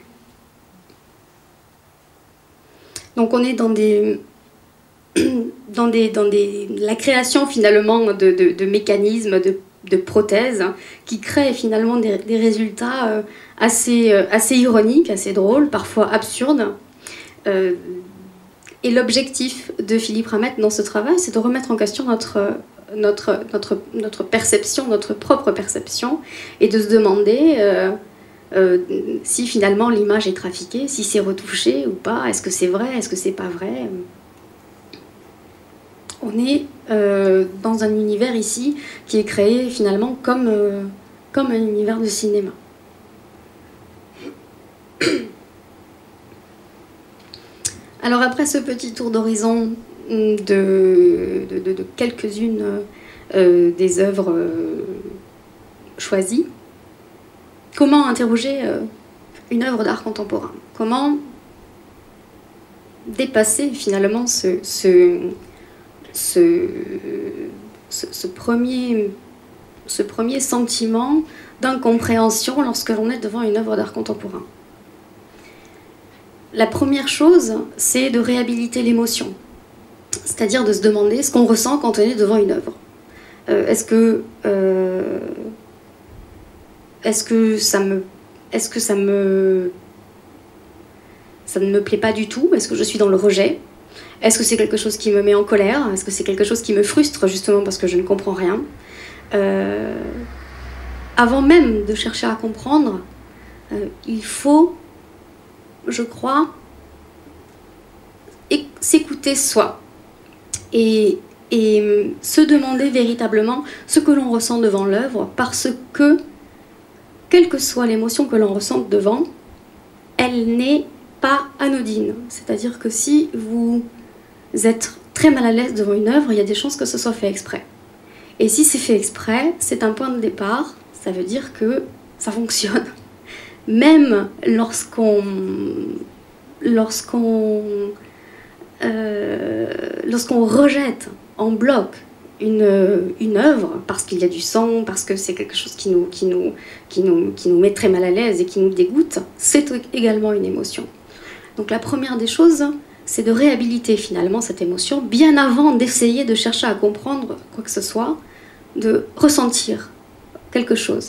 Donc on est dans des... Dans, des, dans des, la création finalement de, de, de mécanismes, de, de prothèses qui créent finalement des, des résultats euh, assez, euh, assez ironiques, assez drôles, parfois absurdes. Euh, et l'objectif de Philippe Ramette dans ce travail, c'est de remettre en question notre, notre, notre, notre perception, notre propre perception, et de se demander euh, euh, si finalement l'image est trafiquée, si c'est retouché ou pas, est-ce que c'est vrai, est-ce que c'est pas vrai. On est euh, dans un univers ici qui est créé finalement comme, euh, comme un univers de cinéma. Alors après ce petit tour d'horizon de, de, de, de quelques-unes euh, des œuvres euh, choisies, comment interroger euh, une œuvre d'art contemporain? Comment dépasser finalement ce... ce Ce, ce, ce, premier, ce premier sentiment d'incompréhension lorsque l'on est devant une œuvre d'art contemporain. La première chose, c'est de réhabiliter l'émotion, c'est-à-dire de se demander ce qu'on ressent quand on est devant une œuvre. Euh, est-ce que, euh, est-ce que ça me, est-ce que ça me, ça ne me plaît pas du tout? Est-ce que je suis dans le rejet? Est-ce que c'est quelque chose qui me met en colère? Est-ce que c'est quelque chose qui me frustre justement parce que je ne comprends rien? euh, Avant même de chercher à comprendre, euh, il faut, je crois, s'écouter soi et, et se demander véritablement ce que l'on ressent devant l'œuvre, parce que, quelle que soit l'émotion que l'on ressente devant, elle n'est pas anodine. C'est-à-dire que si vous êtes très mal à l'aise devant une œuvre, il y a des chances que ce soit fait exprès. Et si c'est fait exprès, c'est un point de départ, ça veut dire que ça fonctionne. Même lorsqu'on lorsqu'on euh, lorsqu'on rejette en bloc une, une œuvre, parce qu'il y a du sang, parce que c'est quelque chose qui nous, qui, nous, qui, nous, qui nous met très mal à l'aise et qui nous dégoûte, c'est également une émotion. Donc la première des choses, c'est de réhabiliter finalement cette émotion, bien avant d'essayer de chercher à comprendre quoi que ce soit, de ressentir quelque chose.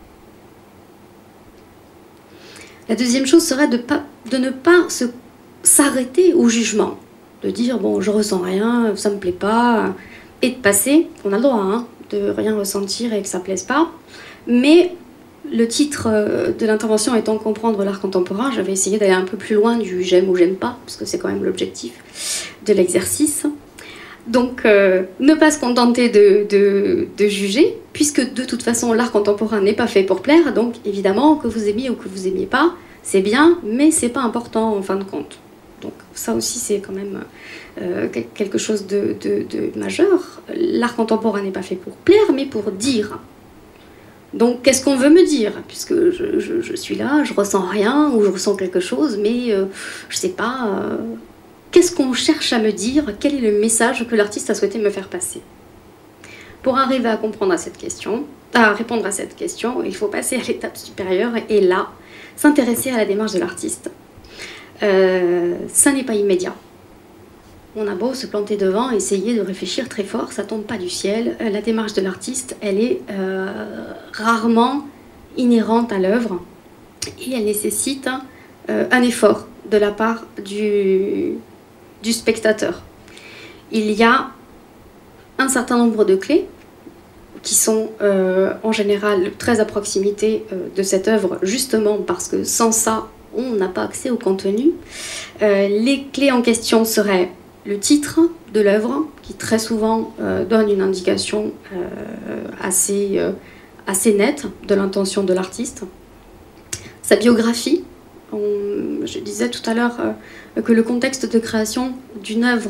La deuxième chose serait de, pas, de ne pas se, s'arrêter au jugement, de dire bon, je ressens rien, ça me plaît pas, et de passer. On a le droit hein, de rien ressentir et que ça plaise pas, mais le titre de l'intervention étant comprendre l'art contemporain, j'avais essayé d'aller un peu plus loin du j'aime ou j'aime pas, parce que c'est quand même l'objectif de l'exercice. Donc, euh, ne pas se contenter de, de, de juger, puisque de toute façon, l'art contemporain n'est pas fait pour plaire, donc évidemment, que vous aimiez ou que vous aimiez pas, c'est bien, mais c'est pas important en fin de compte. Donc ça aussi, c'est quand même euh, quelque chose de, de, de majeur. L'art contemporain n'est pas fait pour plaire, mais pour dire. Donc, qu'est-ce qu'on veut me dire? Puisque je, je, je suis là, je ressens rien, ou je ressens quelque chose, mais euh, je sais pas... Euh, qu'est-ce qu'on cherche à me dire? Quel est le message que l'artiste a souhaité me faire passer? Pour arriver à comprendre à cette question, à répondre à cette question, il faut passer à l'étape supérieure, et là, s'intéresser à la démarche de l'artiste. Euh, ça n'est pas immédiat. On a beau se planter devant, essayer de réfléchir très fort, ça tombe pas du ciel. La démarche de l'artiste, elle est euh, rarement inhérente à l'œuvre et elle nécessite euh, un effort de la part du, du spectateur. Il y a un certain nombre de clés qui sont euh, en général très à proximité euh, de cette œuvre, justement parce que sans ça, on n'a pas accès au contenu. Euh, les clés en question seraient le titre de l'œuvre, qui très souvent euh, donne une indication euh, assez, euh, assez nette de l'intention de l'artiste. Sa biographie, on, je disais tout à l'heure euh, que le contexte de création d'une œuvre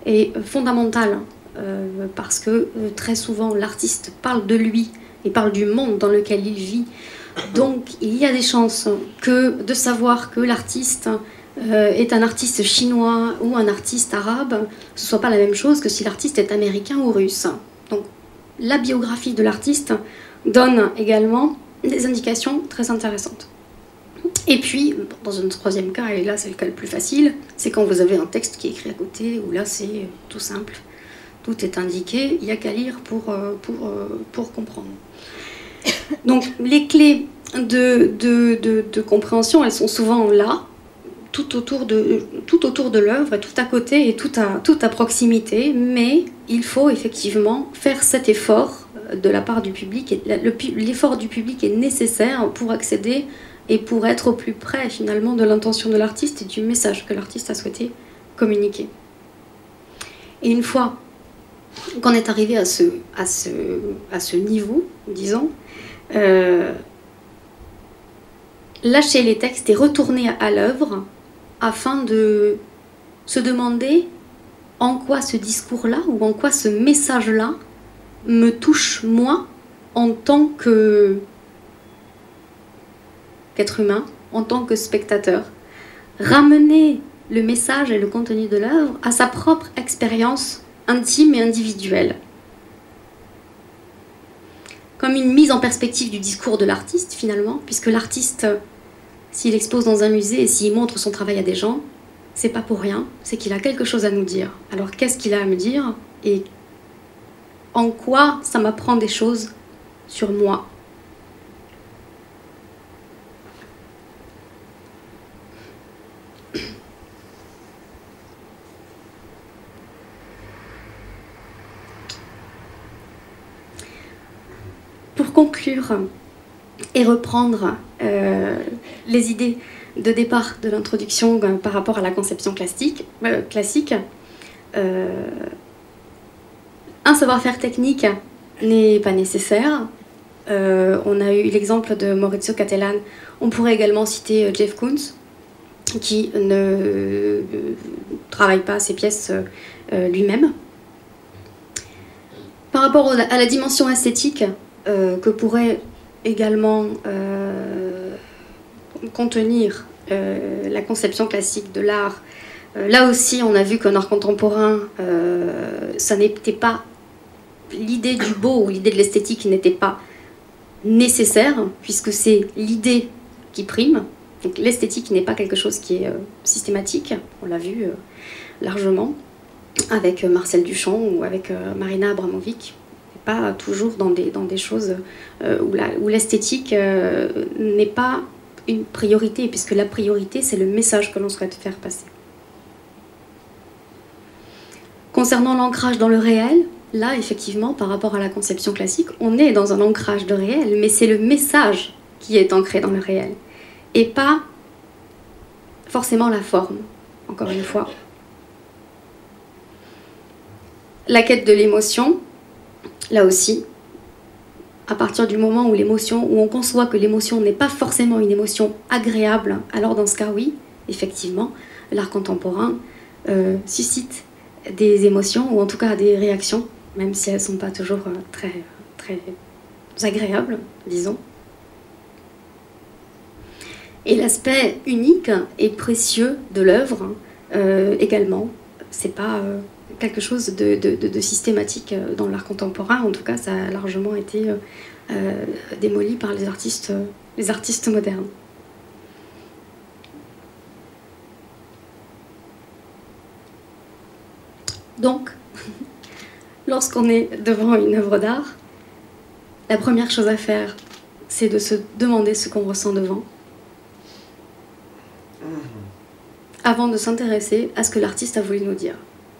est fondamentale, euh, parce que euh, très souvent l'artiste parle de lui et parle du monde dans lequel il vit. Donc il y a des chances que de savoir que l'artiste euh, est un artiste chinois ou un artiste arabe, ce ne soit pas la même chose que si l'artiste est américain ou russe. Donc la biographie de l'artiste donne également des indications très intéressantes. Et puis, dans un troisième cas, et là c'est le cas le plus facile, c'est quand vous avez un texte qui est écrit à côté, où là c'est tout simple, tout est indiqué, il n'y a qu'à lire pour, pour, pour comprendre. Donc les clés de, de, de, de compréhension, elles sont souvent là, tout autour de, tout autour de l'œuvre, tout à côté et tout à, tout à proximité, mais il faut effectivement faire cet effort de la part du public. L'effort du public est nécessaire pour accéder et pour être au plus près finalement de l'intention de l'artiste et du message que l'artiste a souhaité communiquer. Et une fois qu'on est arrivé à ce, à ce, à ce niveau, disons, euh, lâcher les textes et retourner à l'œuvre afin de se demander en quoi ce discours-là ou en quoi ce message-là me touche moi en tant que qu'être humain, en tant que spectateur. Ramener le message et le contenu de l'œuvre à sa propre expérience intime et individuelle. Comme une mise en perspective du discours de l'artiste finalement, puisque l'artiste, s'il expose dans un musée et s'il montre son travail à des gens, c'est pas pour rien, c'est qu'il a quelque chose à nous dire. Alors qu'est-ce qu'il a à me dire et en quoi ça m'apprend des choses sur moi? Pour conclure et reprendre euh, les idées de départ de l'introduction euh, par rapport à la conception classique, euh, classique euh, un savoir-faire technique n'est pas nécessaire. Euh, on a eu l'exemple de Maurizio Cattelan. On pourrait également citer Jeff Koons, qui ne euh, travaille pas ses pièces euh, lui-même. Par rapport à la dimension esthétique, Euh, que pourrait également euh, contenir euh, la conception classique de l'art. Euh, là aussi, on a vu qu'en art contemporain, euh, ça n'était pas l'idée du beau ou l'idée de l'esthétique n'était pas nécessaire, puisque c'est l'idée qui prime. Donc l'esthétique n'est pas quelque chose qui est euh, systématique, on l'a vu euh, largement avec Marcel Duchamp ou avec euh, Marina Abramovic. Pas toujours dans des, dans des choses euh, où l'esthétique euh, n'est pas une priorité, puisque la priorité, c'est le message que l'on souhaite faire passer. Concernant l'ancrage dans le réel, là, effectivement, par rapport à la conception classique, on est dans un ancrage de réel, mais c'est le message qui est ancré dans le réel, et pas forcément la forme, encore une fois. La quête de l'émotion, là aussi, à partir du moment où l'émotion, où on conçoit que l'émotion n'est pas forcément une émotion agréable, alors dans ce cas, oui, effectivement, l'art contemporain euh, suscite des émotions, ou en tout cas des réactions, même si elles ne sont pas toujours euh, très, très agréables, disons. Et l'aspect unique et précieux de l'œuvre, euh, également, c'est pas... Euh, quelque chose de, de, de, de systématique dans l'art contemporain. En tout cas, ça a largement été euh, démoli par les artistes, euh, les artistes modernes. Donc, lorsqu'on est devant une œuvre d'art, la première chose à faire, c'est de se demander ce qu'on ressent devant, avant de s'intéresser à ce que l'artiste a voulu nous dire.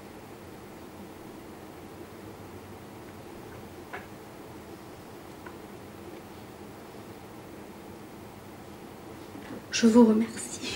Je vous remercie.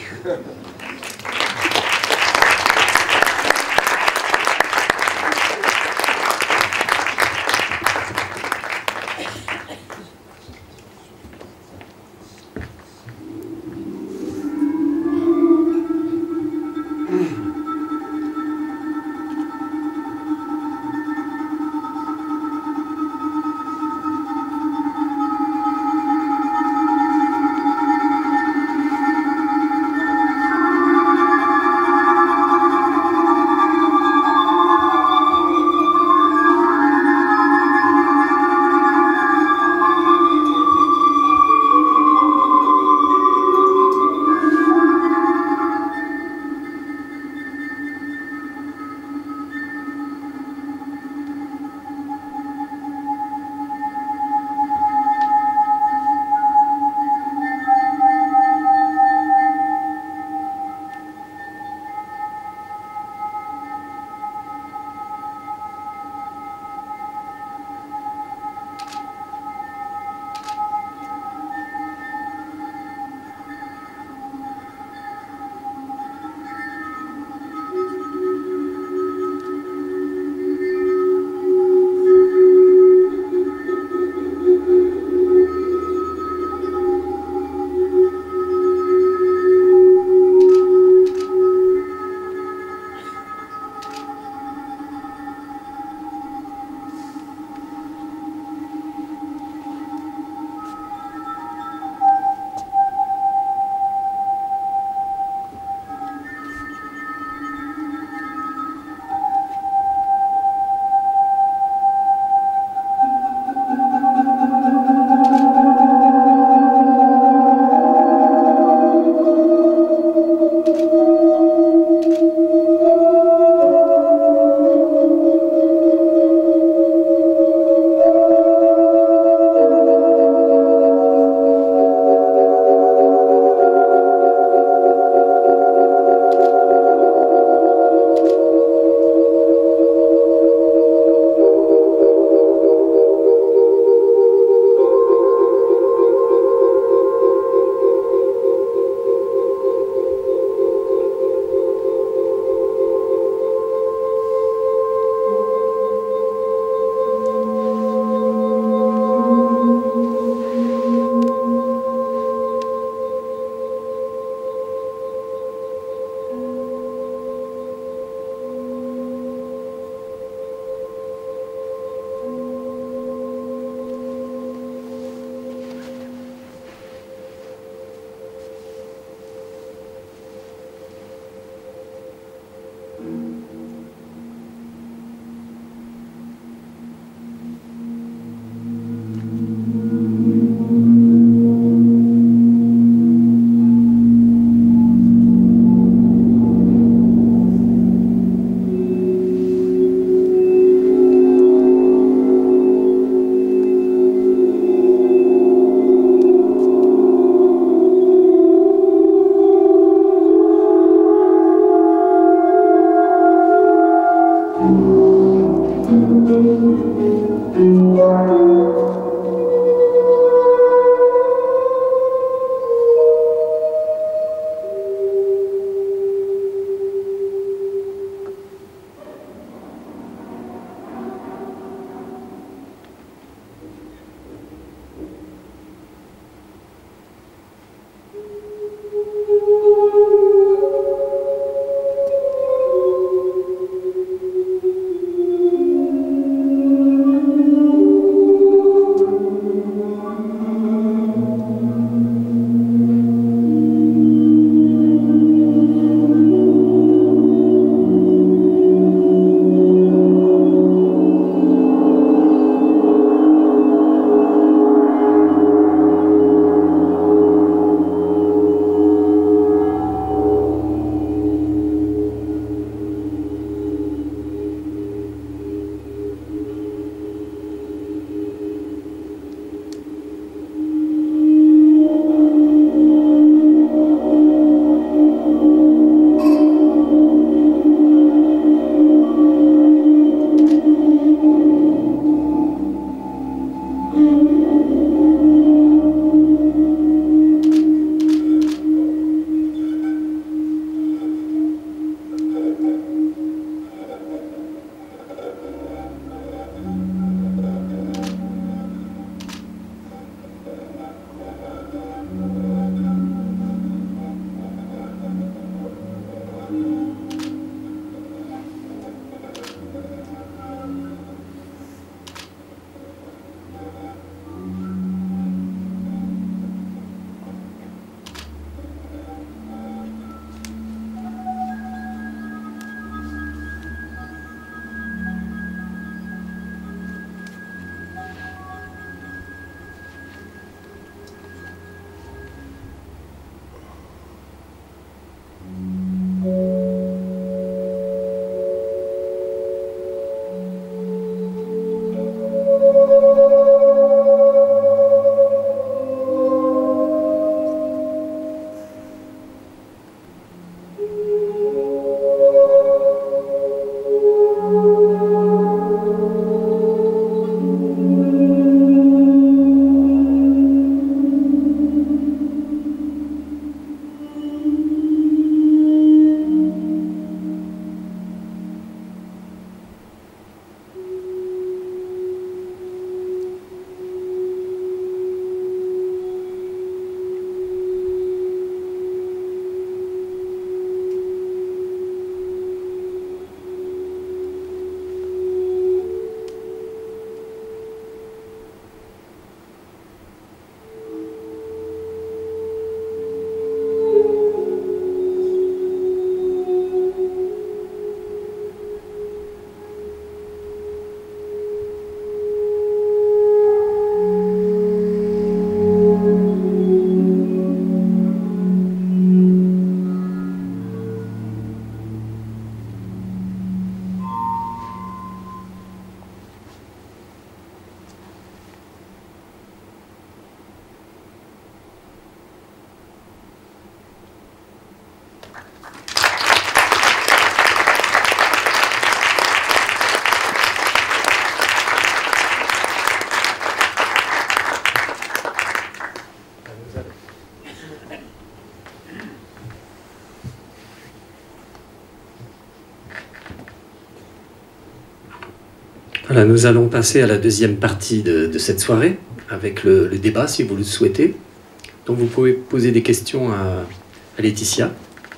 Voilà, nous allons passer à la deuxième partie de, de cette soirée, avec le, le débat, si vous le souhaitez. Donc vous pouvez poser des questions à, à Laetitia.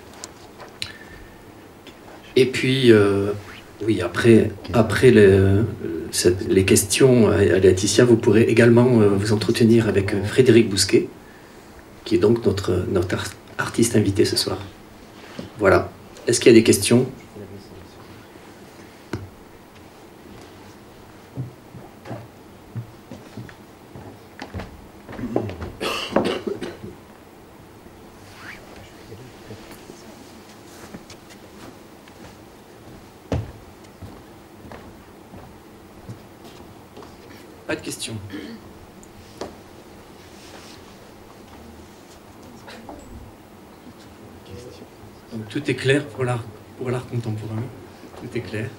Et puis, euh, oui, après, après les, cette, les questions à Laetitia, vous pourrez également euh, vous entretenir avec Frédéric Bousquet, qui est donc notre, notre artiste invité ce soir. Voilà. Est-ce qu'il y a des questions ? Pas de questions. Donc tout est clair pour l'art, pour l'art contemporain. Tout est clair.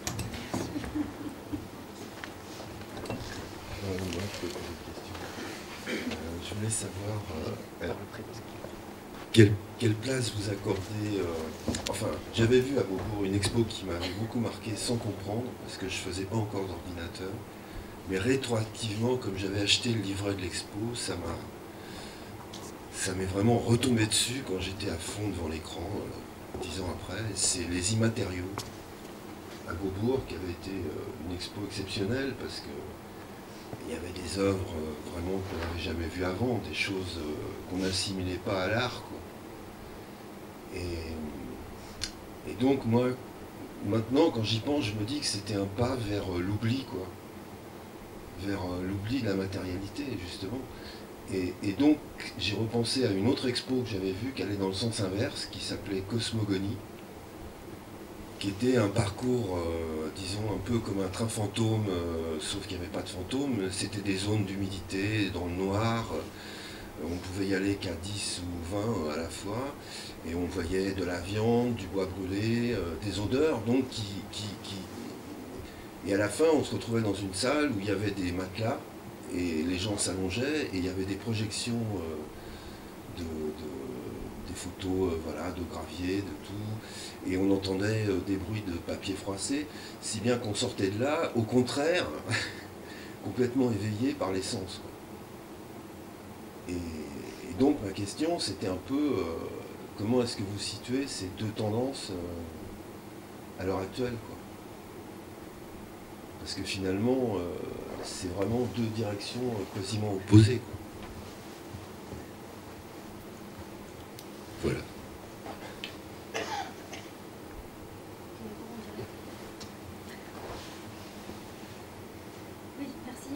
Je voulais savoir euh, quelle, quelle place vous accordez. Euh, enfin, j'avais vu à Beaubourg une expo qui m'avait beaucoup marqué sans comprendre, parce que je ne faisais pas encore d'ordinateur. Mais rétroactivement, comme j'avais acheté le livret de l'expo, ça m'a ça m'est vraiment retombé dessus quand j'étais à fond devant l'écran, euh, dix ans après. C'est Les Immatériaux à Beaubourg, qui avait été euh, une expo exceptionnelle, parce que il y avait des œuvres euh, vraiment qu'on n'avait jamais vues avant, des choses euh, qu'on n'assimilait pas à l'art, quoi. Et, et donc moi, maintenant, quand j'y pense, je me dis que c'était un pas vers euh, l'oubli, quoi. Vers euh, l'oubli de la matérialité, justement. Et, et donc, j'ai repensé à une autre expo que j'avais vue, qui allait dans le sens inverse, qui s'appelait Cosmogonie, qui était un parcours, euh, disons, un peu comme un train fantôme, euh, sauf qu'il n'y avait pas de fantôme. C'était des zones d'humidité, dans le noir. On pouvait y aller qu'à dix ou vingt à la fois. Et on voyait de la viande, du bois brûlé, euh, des odeurs, donc qui, qui, qui... Et à la fin, on se retrouvait dans une salle où il y avait des matelas, et les gens s'allongeaient, et il y avait des projections euh, de, de, des photos, euh, voilà, de gravier, de tout, et on entendait euh, des bruits de papier froissé, si bien qu'on sortait de là, au contraire, complètement éveillé par les sens, quoi. Et, et donc ma question, c'était un peu, euh, comment est-ce que vous situez ces deux tendances euh, à l'heure actuelle, quoi. Parce que finalement, euh, c'est vraiment deux directions euh, quasiment opposées, quoi. Voilà. Oui, merci.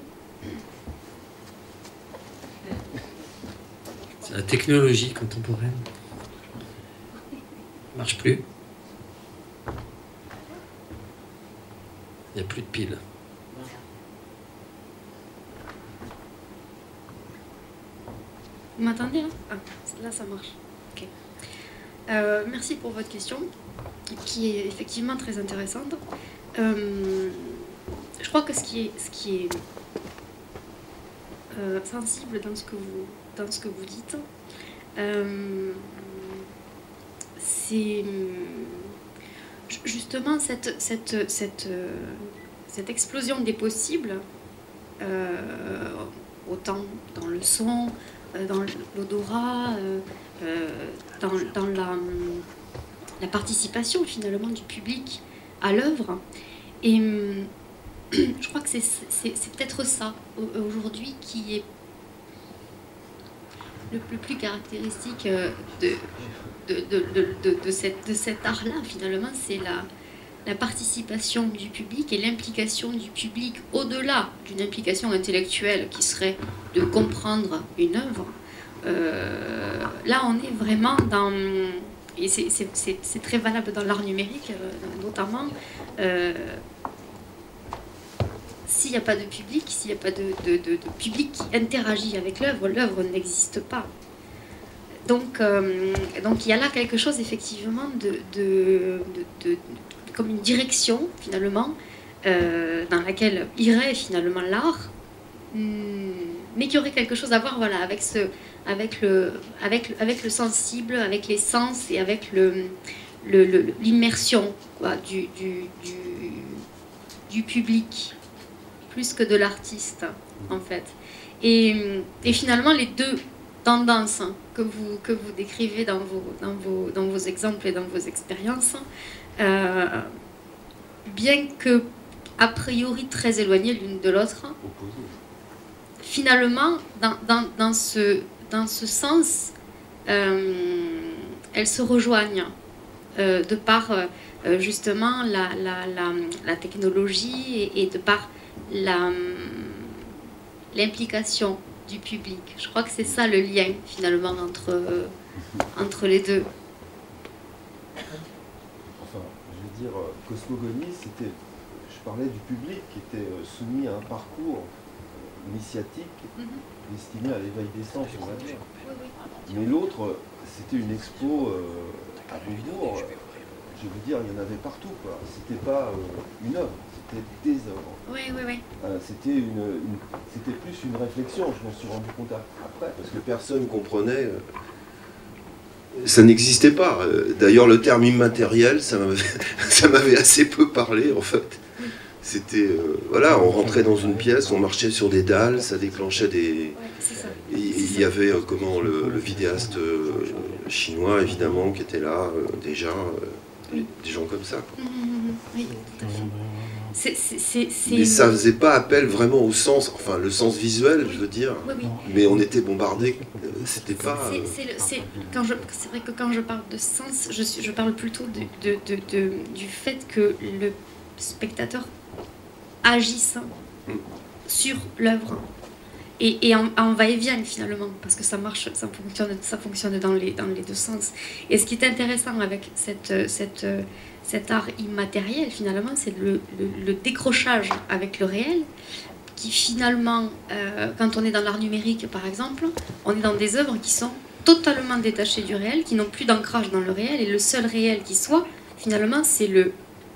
C'est la technologie contemporaine. Ça marche plus. Il n'y a plus de piles. Vous m'entendez là? Ah, là ça marche. Ok. Euh, merci pour votre question, qui est effectivement très intéressante. Euh, je crois que ce qui est, ce qui est euh, sensible dans ce que vous, dans ce que vous dites, euh, c'est justement cette, cette, cette, cette explosion des possibles, euh, autant dans le son, dans l'odorat, euh, dans, dans la, la participation finalement du public à l'œuvre. Et je crois que c'est peut-être ça aujourd'hui qui est le, le plus caractéristique de, de, de, de, de, de, cette, de cet art-là finalement, c'est la, la participation du public et l'implication du public au-delà d'une implication intellectuelle qui serait de comprendre une œuvre. Euh, là, on est vraiment dans... Et c'est très valable dans l'art numérique, euh, notamment. Euh, s'il n'y a pas de public, s'il n'y a pas de, de, de, de public qui interagit avec l'œuvre, l'œuvre n'existe pas. Donc, euh, donc il y a là quelque chose, effectivement, de... de, de, de comme une direction, finalement, euh, dans laquelle irait, finalement, l'art, mais qui aurait quelque chose à voir, voilà, avec, ce, avec, le, avec, avec le sensible, avec les sens et avec l'immersion du, du, du, du public plus que de l'artiste, en fait. Et, et finalement, les deux tendances que vous, que vous décrivez dans vos, dans, vos, dans vos exemples et dans vos expériences, euh, bien que a priori très éloignées l'une de l'autre, finalement, dans, dans, dans, ce, dans ce sens, euh, elles se rejoignent euh, de par euh, justement la, la, la, la technologie et, et de par la, l'implication du public. Je crois que c'est ça le lien finalement entre, euh, entre les deux. Enfin, je veux dire, Cosmogonie, c'était, je parlais du public qui était soumis à un parcours initiatique mm-hmm. destiné à l'éveil des sens, on va dire. Oui, oui. Mais l'autre, c'était une expo euh, à Beaubourg. Je veux dire, il y en avait partout, quoi. C'était pas euh, une œuvre, c'était des œuvres. Oui, oui, oui. Euh, c'était une, une, c'était plus une réflexion, je m'en suis rendu compte après, parce que personne comprenait. Euh, ça n'existait pas. D'ailleurs, le terme immatériel, ça m'avait, ça m'avait assez peu parlé, en fait. C'était, euh, voilà, on rentrait dans une pièce, on marchait sur des dalles, ça déclenchait des... Il y avait, euh, comment, le, le vidéaste euh, chinois, évidemment, qui était là, euh, déjà, euh, des gens comme ça. Quoi. Oui, tout à fait. C'est, c'est, c'est, c'est... Mais ça faisait pas appel vraiment au sens, enfin, le sens visuel, je veux dire. Oui, oui. Mais on était bombardés, c'était pas... C'est, c'est, c'est, c'est, quand je, c'est vrai que quand je parle de sens, je, suis, je parle plutôt de, de, de, de, du fait que le spectateur agissent sur l'œuvre et, et en, en va-et-vient finalement, parce que ça marche, ça fonctionne, ça fonctionne dans les, dans les deux sens. Et ce qui est intéressant avec cette, cette, cet art immatériel finalement, c'est le, le, le décrochage avec le réel, qui finalement, euh, quand on est dans l'art numérique par exemple, on est dans des œuvres qui sont totalement détachées du réel, qui n'ont plus d'ancrage dans le réel, et le seul réel qui soit, finalement, c'est le,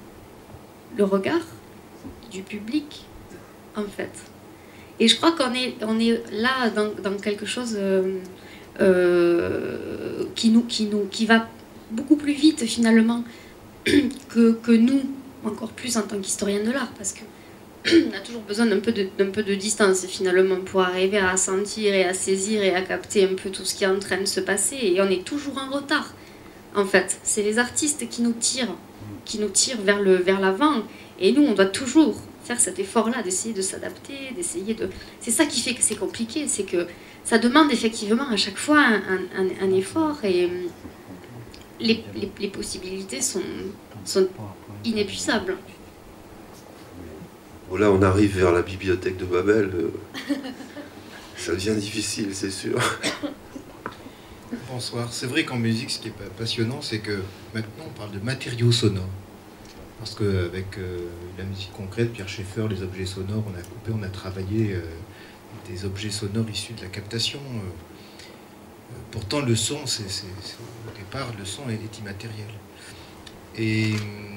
le regard du public, en fait. Et je crois qu'on est, on est là dans, dans quelque chose euh, euh, qui, nous, qui, nous, qui va beaucoup plus vite, finalement, que, que nous, encore plus en tant qu'historien de l'art, parce qu'on a toujours besoin d'un peu, de, d'un peu de distance, finalement, pour arriver à sentir et à saisir et à capter un peu tout ce qui est en train de se passer, et on est toujours en retard, en fait. C'est les artistes qui nous tirent, qui nous tirent vers, le, vers l'avant, et nous, on doit toujours faire cet effort-là, d'essayer de s'adapter, d'essayer de... C'est ça qui fait que c'est compliqué, c'est que ça demande effectivement à chaque fois un, un, un effort, et les, les, les possibilités sont, sont inépuisables. Bon, là, on arrive vers la bibliothèque de Babel. Ça devient difficile, c'est sûr. Bonsoir. C'est vrai qu'en musique, ce qui est passionnant, c'est que maintenant, on parle de matériaux sonores. Parce qu'avec euh, la musique concrète, Pierre Schaeffer, les objets sonores, on a coupé, on a travaillé euh, des objets sonores issus de la captation. Euh, euh, pourtant, le son, c'est, c'est, c'est, au départ, le son est, est immatériel. Et,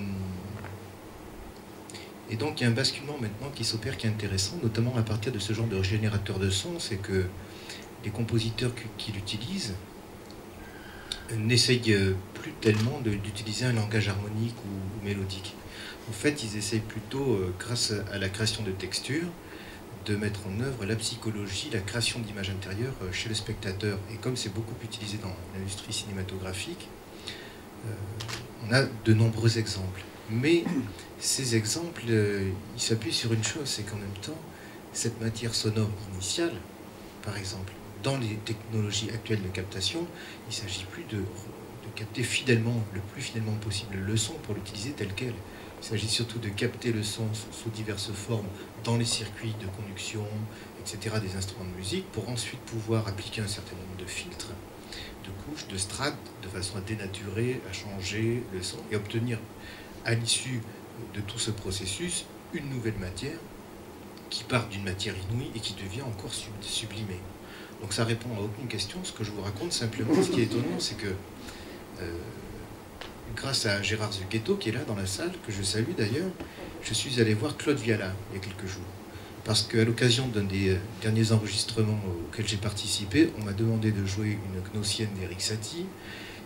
et donc, il y a un basculement maintenant qui s'opère, qui est intéressant, notamment à partir de ce genre de générateur de son, c'est que les compositeurs qui, qui l'utilisent n'essayent plus tellement de, d'utiliser un langage harmonique ou, ou mélodique. En fait, ils essayent plutôt, euh, grâce à la création de textures, de mettre en œuvre la psychologie, la création d'images intérieures euh, chez le spectateur. Et comme c'est beaucoup utilisé dans l'industrie cinématographique, euh, on a de nombreux exemples. Mais ces exemples, euh, ils s'appuient sur une chose, c'est qu'en même temps, cette matière sonore initiale, par exemple, dans les technologies actuelles de captation, il ne s'agit plus de, de capter fidèlement, le plus fidèlement possible le son pour l'utiliser tel quel. Il s'agit surtout de capter le son sous diverses formes dans les circuits de conduction, et cetera des instruments de musique, pour ensuite pouvoir appliquer un certain nombre de filtres, de couches, de strates, de façon à dénaturer, à changer le son et obtenir à l'issue de tout ce processus une nouvelle matière qui part d'une matière inouïe et qui devient encore sublimée. Donc ça répond à aucune question. Ce que je vous raconte simplement, ce qui est étonnant, c'est que euh, grâce à Gérard Zucchetto, qui est là dans la salle, que je salue d'ailleurs, je suis allé voir Claude Viala il y a quelques jours. Parce qu'à l'occasion d'un des derniers enregistrements auxquels j'ai participé, on m'a demandé de jouer une gnossienne d'Eric Satie.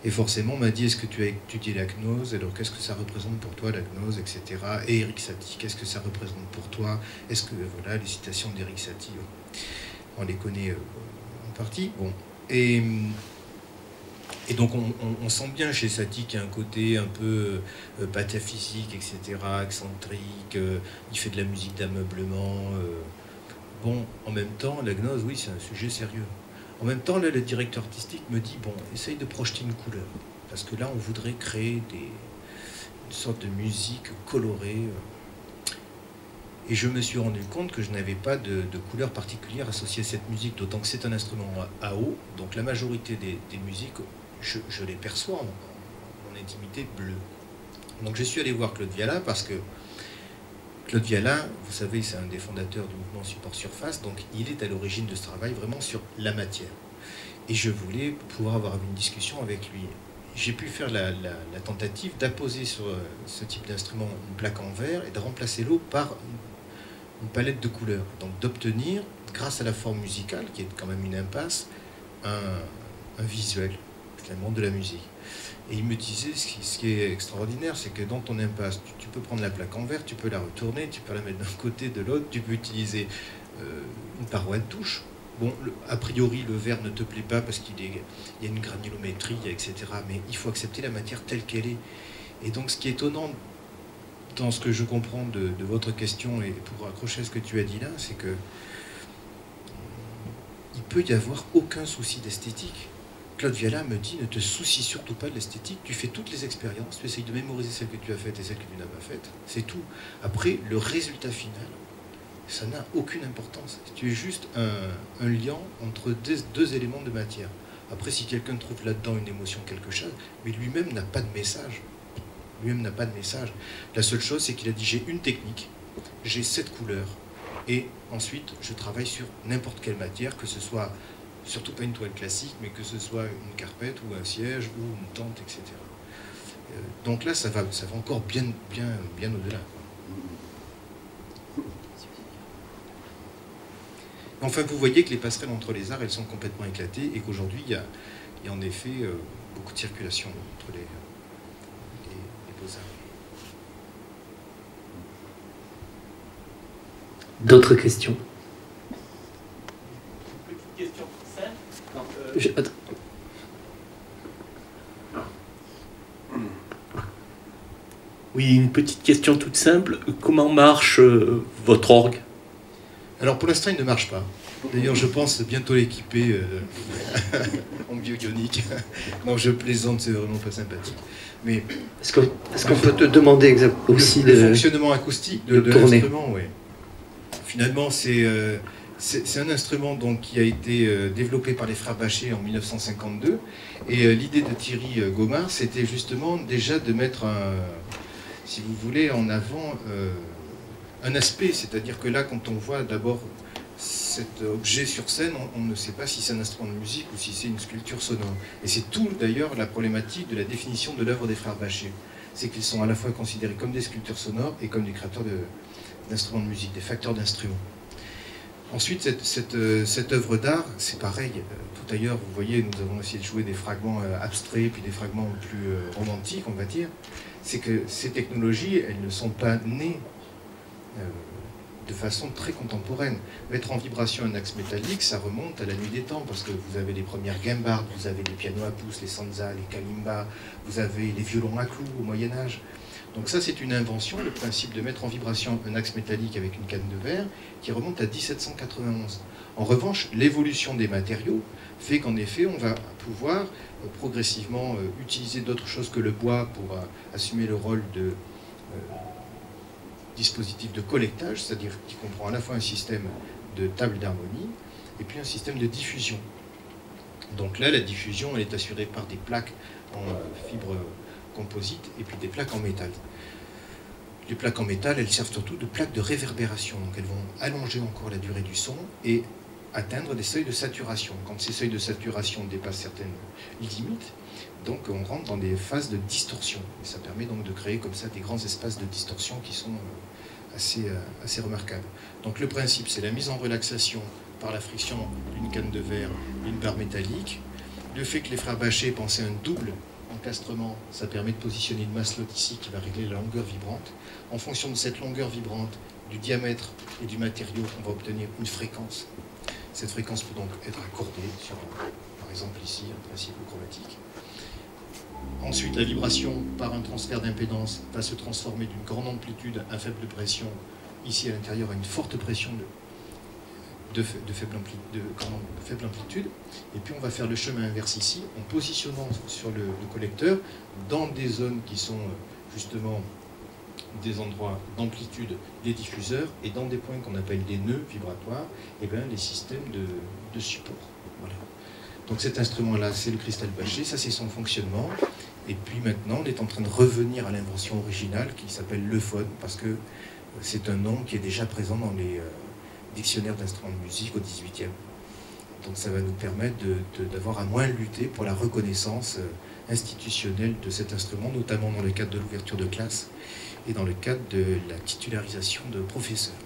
Et forcément, on m'a dit, est-ce que tu as étudié la gnose? Alors, qu'est-ce que ça représente pour toi, la gnose, et cetera. Et Erik Satie, qu'est-ce que ça représente pour toi? Est-ce que, voilà, les citations d'Erik Satie, on les connaît euh, en partie. Bon. Et, et donc, on, on, on sent bien chez Satie qu'il y a un côté un peu euh, pataphysique, et cetera, excentrique. Euh, il fait de la musique d'ameublement. Euh. Bon, en même temps, la gnose, oui, c'est un sujet sérieux. En même temps, là, le directeur artistique me dit, bon, essaye de projeter une couleur. Parce que là, on voudrait créer des, une sorte de musique colorée. Et je me suis rendu compte que je n'avais pas de, de couleur particulière associée à cette musique, d'autant que c'est un instrument à eau. Donc la majorité des, des musiques, je, je les perçois en, en intimité bleue. Donc je suis allé voir Claude Viala parce que Claude Viala, vous savez, c'est un des fondateurs du mouvement Support Surface, donc il est à l'origine de ce travail vraiment sur la matière. Et je voulais pouvoir avoir une discussion avec lui. J'ai pu faire la, la, la tentative d'apposer sur ce type d'instrument une plaque en verre et de remplacer l'eau par une, une palette de couleurs. Donc d'obtenir, grâce à la forme musicale, qui est quand même une impasse, un, un visuel, finalement, de la musique. Et il me disait, ce qui, ce qui est extraordinaire, c'est que dans ton impasse, tu, tu peux prendre la plaque en verre, tu peux la retourner, tu peux la mettre d'un côté, de l'autre, tu peux utiliser euh, une paroi de touche. Bon, le, a priori, le verre ne te plaît pas parce qu'il est, il y a une granulométrie, et cetera. Mais il faut accepter la matière telle qu'elle est. Et donc, ce qui est étonnant dans ce que je comprends de, de votre question, et pour accrocher à ce que tu as dit là, c'est que il peut y avoir aucun souci d'esthétique. Claude Viala me dit, ne te soucie surtout pas de l'esthétique, tu fais toutes les expériences, tu essayes de mémoriser celles que tu as faites et celles que tu n'as pas faites, c'est tout. Après, le résultat final, ça n'a aucune importance. Tu es juste un, un lien entre deux, deux éléments de matière. Après, si quelqu'un trouve là-dedans une émotion, quelque chose, mais lui-même n'a pas de message. Lui-même n'a pas de message. La seule chose, c'est qu'il a dit, j'ai une technique, j'ai cette couleur, et ensuite, je travaille sur n'importe quelle matière, que ce soit surtout pas une toile classique, mais que ce soit une carpette ou un siège ou une tente, et cetera. Euh, donc là, ça va, ça va encore bien, bien, bien au-delà. Enfin, vous voyez que les passerelles entre les arts, elles sont complètement éclatées et qu'aujourd'hui, il y a, il y a en effet euh, beaucoup de circulation entre les, les, les beaux-arts. D'autres questions? Question simple. Non, euh... Je... Attends. Oui, une petite question toute simple. Comment marche euh, votre orgue? Alors pour l'instant, il ne marche pas. D'ailleurs, je pense bientôt l'équiper euh, en bioionique. Non, je plaisante, c'est vraiment pas sympathique. Mais est-ce qu'on est qu'on peut te demander exactement aussi le, de, le fonctionnement acoustique de, de l'instrument? Oui. Finalement, c'est euh, c'est un instrument donc, qui a été euh, développé par les frères Bachet en mille neuf cent cinquante-deux. Et euh, l'idée de Thierry euh, Gomard, c'était justement déjà de mettre, un, si vous voulez, en avant euh, un aspect. C'est-à-dire que là, quand on voit d'abord cet objet sur scène, on, on ne sait pas si c'est un instrument de musique ou si c'est une sculpture sonore. Et c'est tout d'ailleurs la problématique de la définition de l'œuvre des frères Bachet. C'est qu'ils sont à la fois considérés comme des sculpteurs sonores et comme des créateurs d'instruments de, de musique, des facteurs d'instruments. Ensuite, cette, cette, cette œuvre d'art, c'est pareil. Tout ailleurs, vous voyez, nous avons essayé de jouer des fragments abstraits, puis des fragments plus romantiques, on va dire. C'est que ces technologies, elles ne sont pas nées euh, de façon très contemporaine. Mettre en vibration un axe métallique, ça remonte à la nuit des temps, parce que vous avez les premières guimbardes, vous avez les pianos à pouces, les sanzas, les kalimbas, vous avez les violons à clous au Moyen-Âge. Donc ça, c'est une invention, le principe de mettre en vibration un axe métallique avec une canne de verre, qui remonte à mille sept cent quatre-vingt-onze. En revanche, l'évolution des matériaux fait qu'en effet, on va pouvoir euh, progressivement euh, utiliser d'autres choses que le bois pour euh, assumer le rôle de euh, dispositif de collectage, c'est-à-dire qui comprend à la fois un système de table d'harmonie et puis un système de diffusion. Donc là, la diffusion, elle est assurée par des plaques en euh, fibre composite et puis des plaques en métal. Les plaques en métal, elles servent surtout de plaques de réverbération, donc elles vont allonger encore la durée du son et atteindre des seuils de saturation. Quand ces seuils de saturation dépassent certaines limites, donc on rentre dans des phases de distorsion. Et ça permet donc de créer comme ça des grands espaces de distorsion qui sont assez, assez remarquables. Donc le principe, c'est la mise en relaxation par la friction d'une canne de verre, d'une barre métallique, le fait que les frères Bachet pensaient un double l'encastrement, ça permet de positionner une masse lotte ici qui va régler la longueur vibrante. En fonction de cette longueur vibrante, du diamètre et du matériau, on va obtenir une fréquence. Cette fréquence peut donc être accordée sur, par exemple ici, un principe chromatique. Ensuite, la vibration, par un transfert d'impédance, va se transformer d'une grande amplitude à faible pression. Ici, à l'intérieur, à une forte pression de, de, de, faible ampli, de, de faible amplitude. Et puis, on va faire le chemin inverse ici, en positionnant sur le, le collecteur dans des zones qui sont justement des endroits d'amplitude des diffuseurs et dans des points qu'on appelle des nœuds vibratoires, et bien les systèmes de, de support. Voilà. Donc cet instrument-là, c'est le cristal bâché, ça c'est son fonctionnement. Et puis maintenant, on est en train de revenir à l'invention originale qui s'appelle l'euphone, parce que c'est un nom qui est déjà présent dans les euh, dictionnaires d'instruments de musique au dix-huitième. Donc ça va nous permettre d'avoir à moins lutter pour la reconnaissance euh, institutionnelle de cet instrument, notamment dans le cadre de l'ouverture de classe et dans le cadre de la titularisation de professeurs.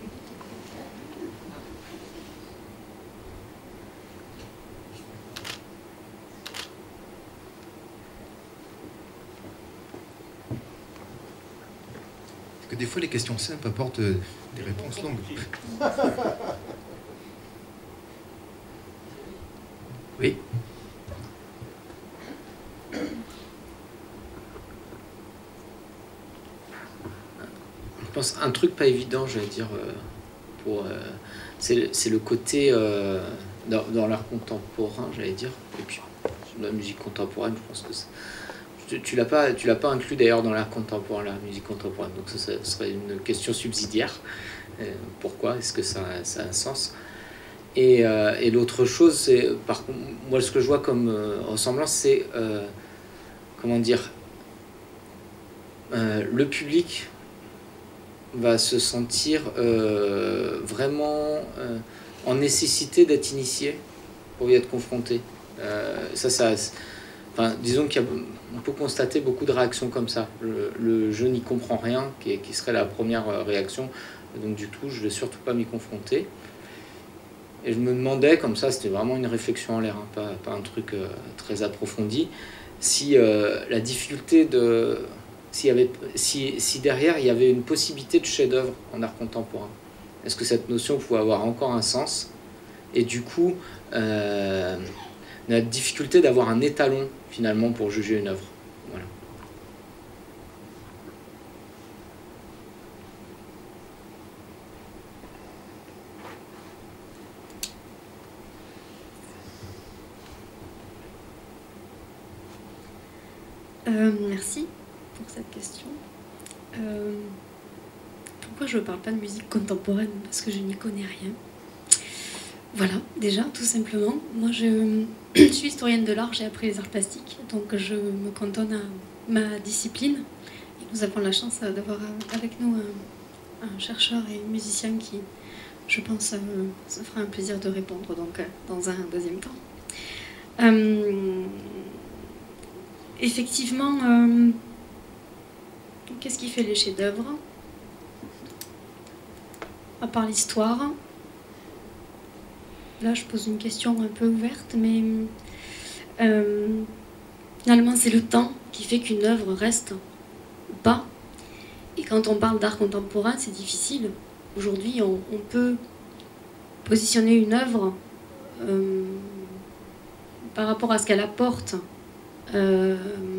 Parce que des fois, les questions simples apportent des réponses longues. Oui. Je pense un truc pas évident, j'allais dire, euh, pour euh, c'est le côté euh, dans, dans l'art contemporain, j'allais dire, et puis la musique contemporaine, je pense que tu, tu l'as pas, tu l'as pas inclus d'ailleurs dans l'art contemporain, la musique contemporaine, donc ça, ça serait une question subsidiaire. Euh, pourquoi est-ce que ça, ça a un sens? Et, euh, et l'autre chose, c'est, par contre, moi ce que je vois comme euh, ressemblance, c'est euh, comment dire, euh, le public va se sentir euh, vraiment euh, en nécessité d'être initié pour y être confronté. Euh, ça, ça, enfin, disons qu'on peut constater beaucoup de réactions comme ça. Le, le je n'y comprends rien, qui, qui serait la première réaction. Donc du coup, je ne vais surtout pas m'y confronter. Et je me demandais, comme ça, c'était vraiment une réflexion en l'air, hein, pas, pas un truc euh, très approfondi, si euh, la difficulté de... S'il y avait, si, si derrière il y avait une possibilité de chef-d'œuvre en art contemporain, est-ce que cette notion pouvait avoir encore un sens? Et du coup, euh, la difficulté d'avoir un étalon finalement pour juger une œuvre. Voilà. Euh, merci pour cette question. Euh, pourquoi je ne parle pas de musique contemporaine? Parce que je n'y connais rien. Voilà, déjà, tout simplement. Moi, je, je suis historienne de l'art, j'ai appris les arts plastiques, donc je me cantonne à ma discipline. Et nous avons la chance d'avoir avec nous un, un chercheur et musicien qui, je pense, euh, se fera un plaisir de répondre donc, dans un deuxième temps. Euh, effectivement, euh, qu'est-ce qui fait les chefs-d'œuvre? À part l'histoire. Là, je pose une question un peu ouverte, mais euh, finalement, c'est le temps qui fait qu'une œuvre reste ou pas. Et quand on parle d'art contemporain, c'est difficile. Aujourd'hui, on, on peut positionner une œuvre euh, par rapport à ce qu'elle apporte. Euh,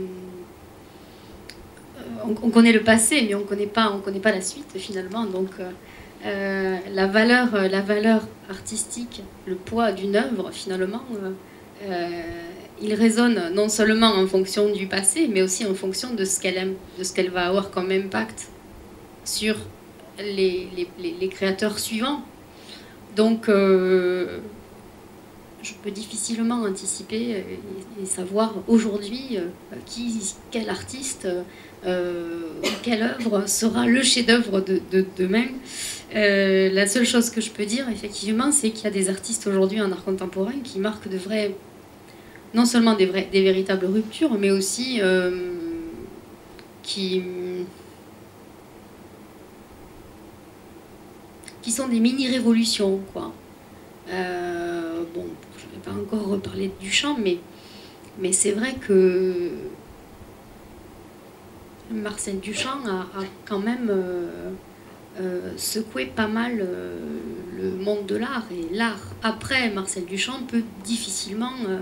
on, on connaît le passé, mais on connaît pas, on connaît pas la suite finalement. Donc, euh, euh, la valeur, la valeur artistique, le poids d'une œuvre, finalement, euh, euh, il résonne non seulement en fonction du passé, mais aussi en fonction de ce qu'elle aime, de ce qu'elle va avoir comme impact sur les, les, les, les créateurs suivants. Donc, euh, je peux difficilement anticiper et, et savoir aujourd'hui euh, qui, quel artiste, euh, quelle œuvre sera le chef-d'œuvre de, de demain. Euh, la seule chose que je peux dire, effectivement, c'est qu'il y a des artistes aujourd'hui en art contemporain qui marquent de vrais, non seulement des, vrais, des véritables ruptures, mais aussi euh, qui, qui sont des mini-révolutions, quoi. Euh, bon, je ne vais pas encore reparler du chant, mais, mais c'est vrai que Marcel Duchamp a, a quand même euh, euh, secoué pas mal euh, le monde de l'art. Et l'art après Marcel Duchamp peut difficilement... Euh,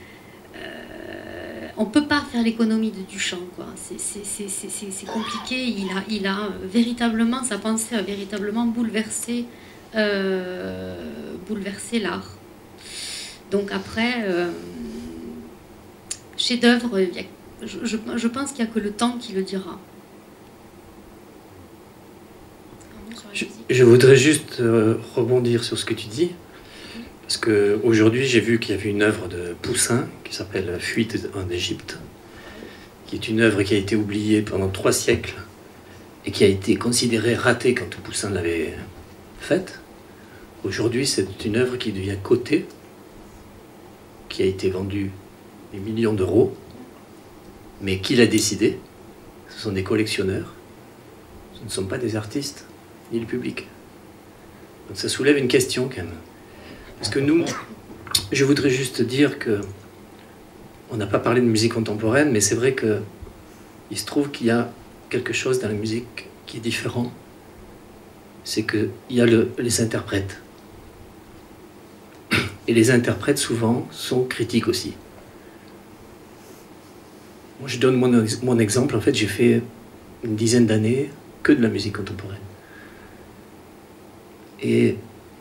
euh, on ne peut pas faire l'économie de Duchamp, quoi. C'est compliqué. Il a, il a véritablement, sa pensée a véritablement bouleversé, euh, bouleversé l'art. Donc après, euh, chef-d'œuvre, je, je, je pense qu'il n'y a que le temps qui le dira. Je, je voudrais juste euh, rebondir sur ce que tu dis, parce qu'aujourd'hui j'ai vu qu'il y avait une œuvre de Poussin qui s'appelle Fuite en Égypte, qui est une œuvre qui a été oubliée pendant trois siècles et qui a été considérée ratée quand Poussin l'avait faite. Aujourd'hui, c'est une œuvre qui devient cotée, qui a été vendue des millions d'euros, mais qui l'a décidé? Ce sont des collectionneurs, ce ne sont pas des artistes, ni le public. Donc ça soulève une question quand même. Parce que nous, je voudrais juste dire que on n'a pas parlé de musique contemporaine, mais c'est vrai que il se trouve qu'il y a quelque chose dans la musique qui est différent. C'est qu'il y a le, les interprètes. Et les interprètes, souvent, sont critiques aussi. Moi, je donne mon, mon exemple. En fait, j'ai fait une dizaine d'années que de la musique contemporaine. Et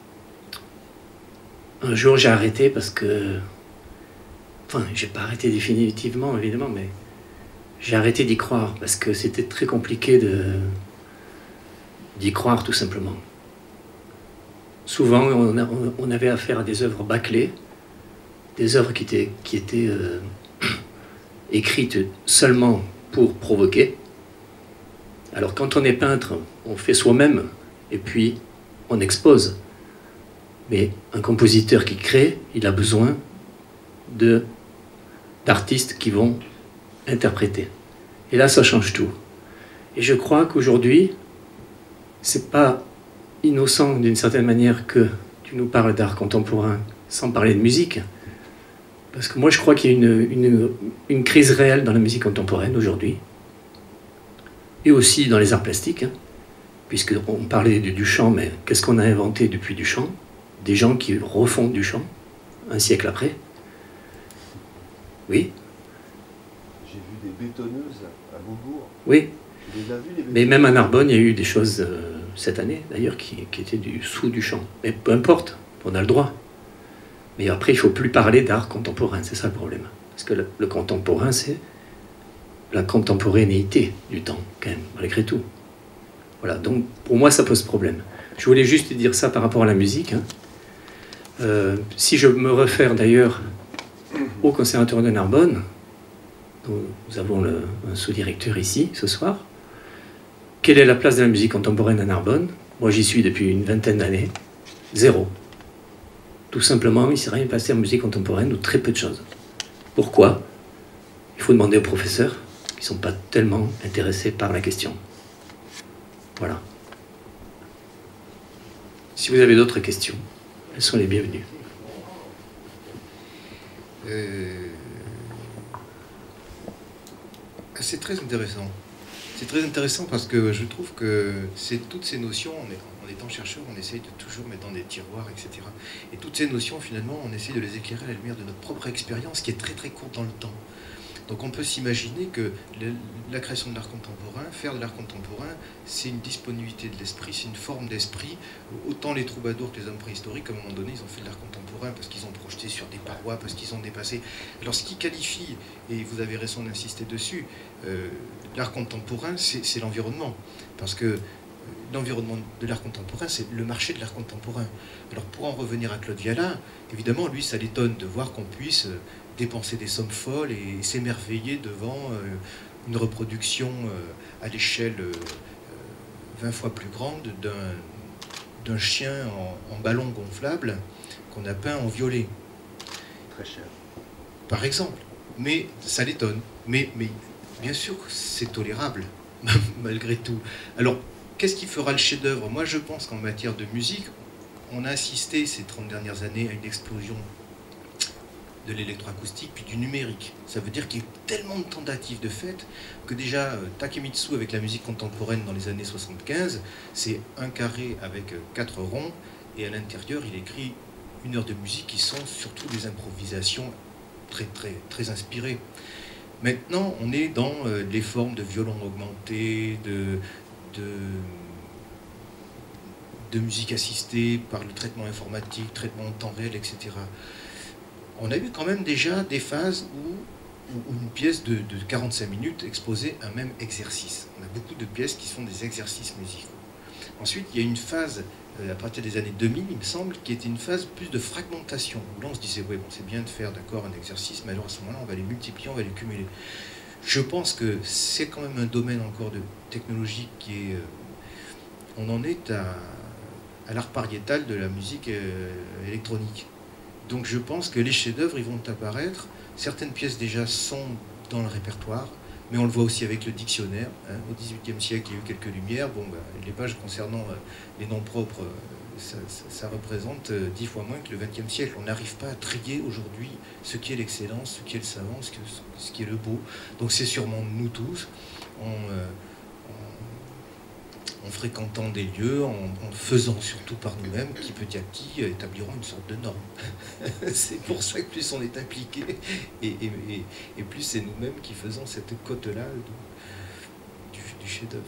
un jour, j'ai arrêté parce que... Enfin, j'ai pas arrêté définitivement, évidemment, mais j'ai arrêté d'y croire parce que c'était très compliqué de d'y croire, tout simplement. Souvent, on, a, on avait affaire à des œuvres bâclées, des œuvres qui étaient, qui étaient euh, écrites seulement pour provoquer. Alors, quand on est peintre, on fait soi-même, et puis on expose. Mais un compositeur qui crée, il a besoin de d'artistes qui vont interpréter. Et là, ça change tout. Et je crois qu'aujourd'hui, c'est pas innocent d'une certaine manière que tu nous parles d'art contemporain sans parler de musique. Parce que moi, je crois qu'il y a une, une, une crise réelle dans la musique contemporaine aujourd'hui. Et aussi dans les arts plastiques. Hein, puisqu'on parlait de Duchamp, mais qu'est-ce qu'on a inventé depuis Duchamp? Des gens qui refont Duchamp, un siècle après. Oui. J'ai vu des bétonneuses à Beaubourg. Oui. Tu les as vues, les bétonneuses? Mais même à Narbonne, il y a eu des choses, euh, cette année d'ailleurs, qui, qui étaient du, sous Duchamp. Mais peu importe, on a le droit. Mais après, il ne faut plus parler d'art contemporain, c'est ça le problème. Parce que le, le contemporain, c'est la contemporanéité du temps, quand même, malgré tout. Voilà, donc pour moi, ça pose problème. Je voulais juste dire ça par rapport à la musique. Hein. Euh, si je me réfère d'ailleurs au Conservatoire de Narbonne, dont nous avons le, un sous-directeur ici ce soir, quelle est la place de la musique contemporaine à Narbonne? Moi, j'y suis depuis une vingtaine d'années. Zéro. Tout simplement, il ne s'est rien passé en musique contemporaine, ou très peu de choses. Pourquoi? Il faut demander aux professeurs, qui ne sont pas tellement intéressés par la question. Voilà. Si vous avez d'autres questions, elles sont les bienvenues. Euh... C'est très intéressant. C'est très intéressant parce que je trouve que c'est toutes ces notions, en étant chercheur, on essaye de toujours mettre dans des tiroirs, et cetera. Et toutes ces notions, finalement, on essaie de les éclairer à la lumière de notre propre expérience, qui est très très courte dans le temps. Donc on peut s'imaginer que la création de l'art contemporain, faire de l'art contemporain, c'est une disponibilité de l'esprit, c'est une forme d'esprit. Autant les troubadours que les hommes préhistoriques, à un moment donné, ils ont fait de l'art contemporain parce qu'ils ont projeté sur des parois, parce qu'ils ont dépassé. Alors ce qui qualifie, et vous avez raison d'insister dessus, euh, l'art contemporain, c'est l'environnement. Parce que l'environnement de l'art contemporain, c'est le marché de l'art contemporain. Alors pour en revenir à Claude Viala, évidemment, lui, ça l'étonne de voir qu'on puisse dépenser des sommes folles et s'émerveiller devant euh, une reproduction euh, à l'échelle euh, vingt fois plus grande d'un chien en, en ballon gonflable qu'on a peint en violet. Très cher. Par exemple. Mais ça l'étonne. Mais, mais bien sûr, c'est tolérable, malgré tout. Alors, qu'est-ce qui fera le chef-d'œuvre? Moi, je pense qu'en matière de musique, on a assisté ces trente dernières années à une explosion de l'électroacoustique, puis du numérique. Ça veut dire qu'il y a eu tellement de tentatives de fait que déjà euh, Takemitsu avec la musique contemporaine dans les années soixante-quinze, c'est un carré avec euh, quatre ronds, et à l'intérieur il écrit une heure de musique qui sont surtout des improvisations très très très inspirées. Maintenant on est dans euh, les formes de violon augmenté, de, de de musique assistée par le traitement informatique, traitement en temps réel, et cetera. On a eu quand même déjà des phases où, où une pièce de, de quarante-cinq minutes exposait un même exercice. On a beaucoup de pièces qui sont des exercices musicaux. Ensuite, il y a une phase, euh, à partir des années deux mille, il me semble, qui était une phase plus de fragmentation. Où là, on se disait, ouais, bon, c'est bien de faire, d'accord, un exercice, mais alors à ce moment-là, on va les multiplier, on va les cumuler. Je pense que c'est quand même un domaine encore de technologie qui est... Euh, on en est à... à l'art pariétal de la musique euh, électronique. Donc je pense que les chefs-d'œuvre, ils vont apparaître. Certaines pièces déjà sont dans le répertoire, mais on le voit aussi avec le dictionnaire. Hein. Au dix-huitième siècle, il y a eu quelques lumières. Bon, bah, les pages concernant euh, les noms propres, euh, ça, ça, ça représente euh, dix fois moins que le vingtième siècle. On n'arrive pas à trier aujourd'hui ce qui est l'excellence, ce qui est le savant, ce, que, ce qui est le beau. Donc c'est sûrement nous tous. On, euh, en fréquentant des lieux, en, en faisant surtout par nous-mêmes, qui petit à petit établiront une sorte de norme. C'est pour ça que plus on est impliqué, et, et, et, et plus c'est nous-mêmes qui faisons cette cote-là du, du chef-d'œuvre.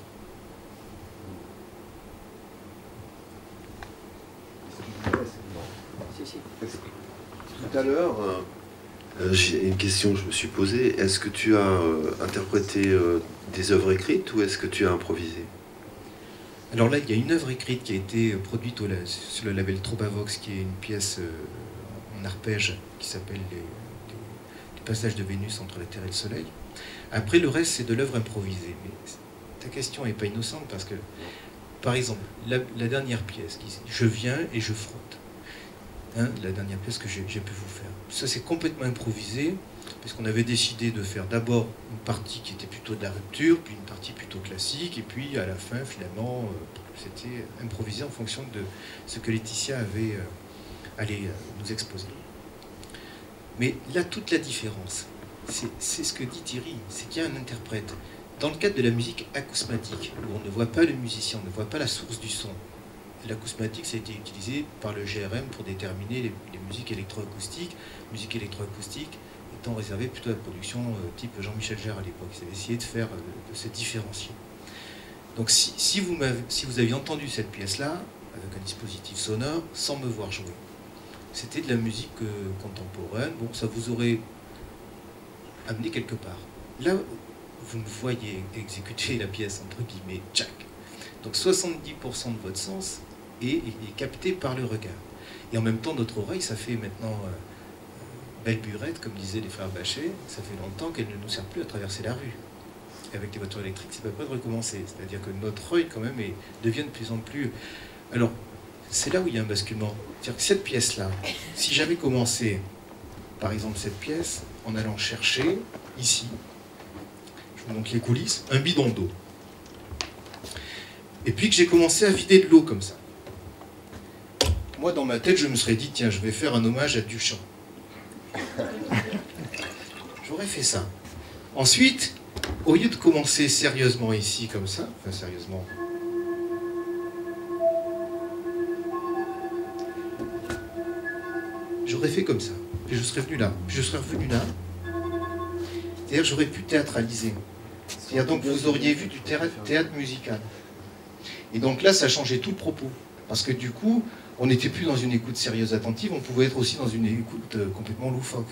Tout à l'heure, euh, j'ai une question que je me suis posée. Est-ce que tu as euh, interprété euh, des œuvres écrites ou est-ce que tu as improvisé ? Alors là, il y a une œuvre écrite qui a été produite au, sur le label Trobavox, qui est une pièce euh, en arpège qui s'appelle les, les, les passages de Vénus entre la Terre et le Soleil. Après, le reste, c'est de l'œuvre improvisée. Mais ta question n'est pas innocente parce que, par exemple, la, la dernière pièce, je viens et je frotte. Hein, la dernière pièce que j'ai pu vous faire. Ça, c'est complètement improvisé, parce qu'on avait décidé de faire d'abord une partie qui était plutôt de la rupture, puis une partie plutôt classique, et puis à la fin, finalement, euh, c'était improvisé en fonction de ce que Laetitia avait euh, allé euh, nous exposer. Mais là, toute la différence, c'est ce que dit Thierry, c'est qu'il y a un interprète. Dans le cadre de la musique acousmatique, où on ne voit pas le musicien, on ne voit pas la source du son, l'acousmatique, ça a été utilisé par le G R M pour déterminer les, les musiques électroacoustiques, musique électroacoustique étant réservée plutôt à la production euh, type Jean-Michel Jarre à l'époque. Ils avaient essayé de faire, euh, de se différencier. Donc si, si, vous si vous aviez entendu cette pièce-là, avec un dispositif sonore, sans me voir jouer, c'était de la musique euh, contemporaine, bon, ça vous aurait amené quelque part. Là, vous me voyez exécuter la pièce, entre guillemets, tchac. Donc soixante-dix pour cent de votre sens est, est, est capté par le regard. Et en même temps, notre oreille, ça fait maintenant euh, belle burette, comme disaient les frères Bachet, ça fait longtemps qu'elle ne nous sert plus à traverser la rue. Et avec les voitures électriques, c'est pas près de recommencer. C'est-à-dire que notre œil, quand même, est, devient de plus en plus... Alors, c'est là où il y a un basculement. C'est-à-dire que cette pièce-là, si j'avais commencé, par exemple, cette pièce, en allant chercher, ici, je vous montre les coulisses, un bidon d'eau. Et puis que j'ai commencé à vider de l'eau comme ça. Moi, dans ma tête, je me serais dit, tiens, je vais faire un hommage à Duchamp. J'aurais fait ça. Ensuite, au lieu de commencer sérieusement ici, comme ça, enfin sérieusement, j'aurais fait comme ça. Puis je serais venu là. Puis je serais revenu là. C'est-à-dire, j'aurais pu théâtraliser. C'est-à-dire, donc, vous auriez vu du théâtre, théâtre musical. Et donc là, ça changeait tout le propos. Parce que du coup, on n'était plus dans une écoute sérieuse attentive, on pouvait être aussi dans une écoute euh, complètement loufoque.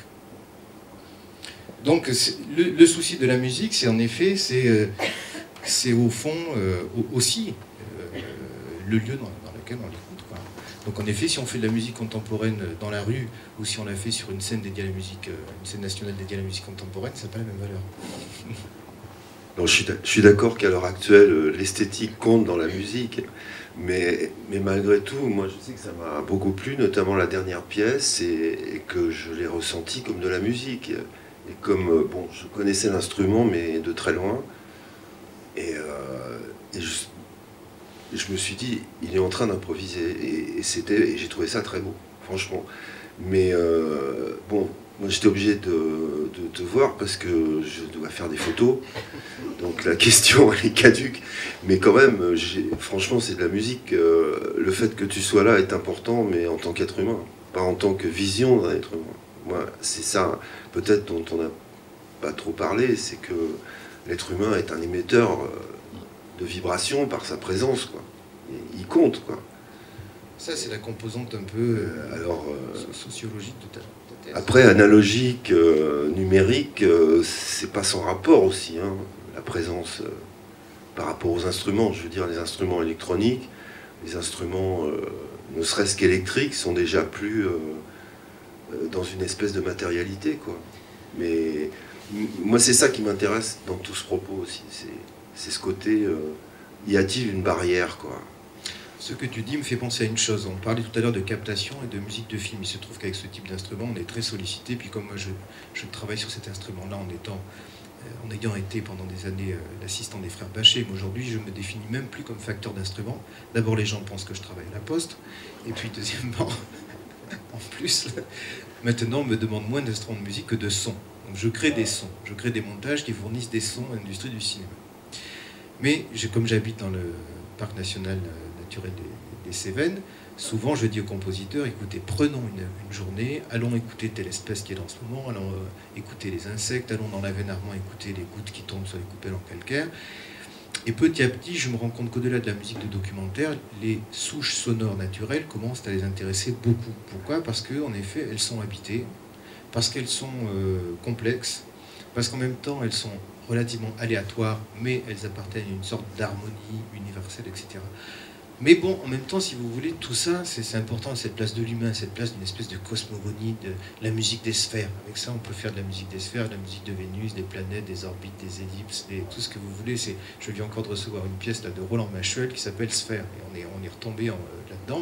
Donc le, le souci de la musique, c'est en effet, c'est euh, au fond euh, aussi euh, le lieu dans, dans lequel on l'écoute. Donc en effet, si on fait de la musique contemporaine dans la rue, ou si on la fait sur une scène dédiée à la musique, euh, une scène nationale dédiée à la musique contemporaine, ça n'a pas la même valeur. Non, je suis d'accord qu'à l'heure actuelle, l'esthétique compte dans la musique, mais, mais malgré tout, moi je sais que ça m'a beaucoup plu, notamment la dernière pièce, et, et que je l'ai ressenti comme de la musique. Et comme, bon, je connaissais l'instrument, mais de très loin, et, euh, et je, je me suis dit, il est en train d'improviser, et, et, et j'ai trouvé ça très beau, franchement. Mais euh, bon, moi j'étais obligé de, de te voir parce que je dois faire des photos, donc la question elle est caduque, mais quand même, franchement c'est de la musique, euh, le fait que tu sois là est important, mais en tant qu'être humain, pas en tant que vision d'un être humain. Moi c'est ça, peut-être dont on n'a pas trop parlé, c'est que l'être humain est un émetteur de vibrations par sa présence, quoi. Il compte, quoi. Ça c'est la composante un peu euh, alors, euh, sociologique de ta... Après, analogique, euh, numérique, euh, c'est pas sans rapport aussi, hein, la présence euh, par rapport aux instruments. Je veux dire, les instruments électroniques, les instruments, euh, ne serait-ce qu'électriques, sont déjà plus euh, euh, dans une espèce de matérialité, quoi. Mais moi, c'est ça qui m'intéresse dans tout ce propos aussi. C'est ce côté, euh, y a-t-il une barrière, quoi? Ce que tu dis me fait penser à une chose. On parlait tout à l'heure de captation et de musique de film. Il se trouve qu'avec ce type d'instrument, on est très sollicité. Puis comme moi, je, je travaille sur cet instrument-là en étant, euh, en ayant été pendant des années euh, l'assistant des frères Bachet, mais aujourd'hui, je me définis même plus comme facteur d'instrument. D'abord, les gens pensent que je travaille à la poste. Et puis, deuxièmement, en plus, maintenant, on me demande moins d'instruments de musique que de sons. Donc, je crée des sons. Je crée des montages qui fournissent des sons à l'industrie du cinéma. Mais comme j'habite dans le parc national naturel des, des Cévennes, souvent je dis aux compositeurs, écoutez, prenons une, une journée, allons écouter telle espèce qui est dans ce moment, allons euh, écouter les insectes, allons dans l'Aven Armand écouter les gouttes qui tombent sur les coupelles en calcaire. Et petit à petit, je me rends compte qu'au-delà de la musique de documentaire, les souches sonores naturelles commencent à les intéresser beaucoup. Pourquoi? Parce qu'en effet, elles sont habitées, parce qu'elles sont euh, complexes, parce qu'en même temps, elles sont relativement aléatoires, mais elles appartiennent à une sorte d'harmonie universelle, et cetera. Mais bon, en même temps, si vous voulez, tout ça, c'est important, cette place de l'humain, cette place d'une espèce de cosmogonie, de la musique des sphères. Avec ça, on peut faire de la musique des sphères, de la musique de Vénus, des planètes, des orbites, des ellipses, des, tout ce que vous voulez. Je viens encore de recevoir une pièce là, de Roland Machuel qui s'appelle Sphère. Et on est, on est retombé là-dedans.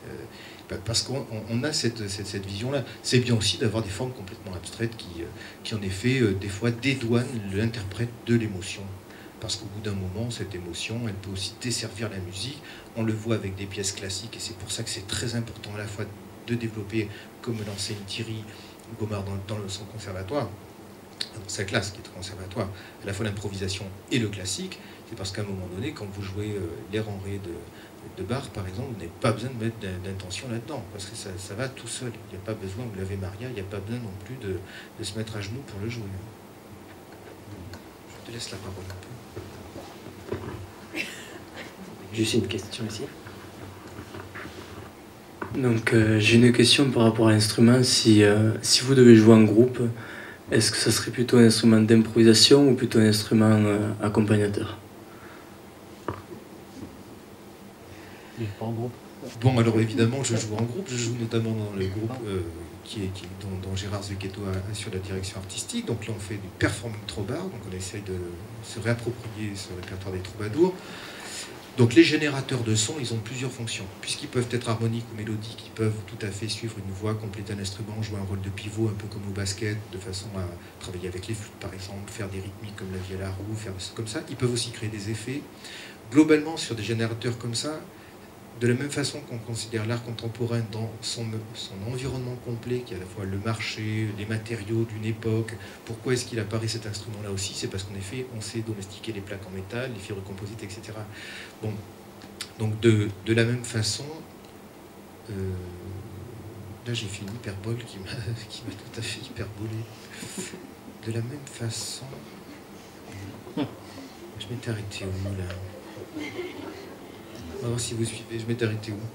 Euh, parce qu'on on a cette, cette, cette vision-là. C'est bien aussi d'avoir des formes complètement abstraites qui, qui en effet, euh, des fois, dédouanent l'interprète de l'émotion. Parce qu'au bout d'un moment, cette émotion, elle peut aussi desservir la musique. On le voit avec des pièces classiques, et c'est pour ça que c'est très important à la fois de développer, comme l'enseigne Thierry Gaumard dans, dans son conservatoire, dans sa classe qui est au conservatoire, à la fois l'improvisation et le classique. C'est parce qu'à un moment donné, quand vous jouez euh, l'air en ré de, de Bach, par exemple, vous n'avez pas besoin de mettre d'intention là-dedans, parce que ça, ça va tout seul. Il n'y a pas besoin, vous l'avez Maria, il n'y a pas besoin non plus de, de se mettre à genoux pour le jouer. Je te laisse la parole un peu. Juste une question ici. Donc euh, j'ai une question par rapport à l'instrument. Si, euh, si vous devez jouer en groupe, est-ce que ça serait plutôt un instrument d'improvisation ou plutôt un instrument euh, accompagnateur? En groupe. Bon, alors évidemment, je joue en groupe. Je joue notamment dans le groupe euh, qui est, qui est dont, dont Gérard Zucchetto assure la direction artistique. Donc là, on fait du performing troubadour. Donc on essaye de se réapproprier ce répertoire des troubadours. Donc les générateurs de son, ils ont plusieurs fonctions. Puisqu'ils peuvent être harmoniques ou mélodiques, ils peuvent tout à fait suivre une voix, compléter un instrument, jouer un rôle de pivot, un peu comme au basket, de façon à travailler avec les flûtes, par exemple, faire des rythmiques comme la vielle à roue, faire des choses comme ça. Ils peuvent aussi créer des effets. Globalement, sur des générateurs comme ça, de la même façon qu'on considère l'art contemporain dans son, son environnement complet, qui est à la fois le marché, les matériaux d'une époque. Pourquoi est-ce qu'il apparaît cet instrument-là aussi? C'est parce qu'en effet, on sait domestiquer les plaques en métal, les fibres composites, et cetera. Bon, donc de, de la même façon, euh, là j'ai fait une hyperbole qui m'a qui m'a tout à fait hyperbolé. De la même façon, je m'étais arrêté où là? On va voir si vous suivez, je m'étais arrêté où?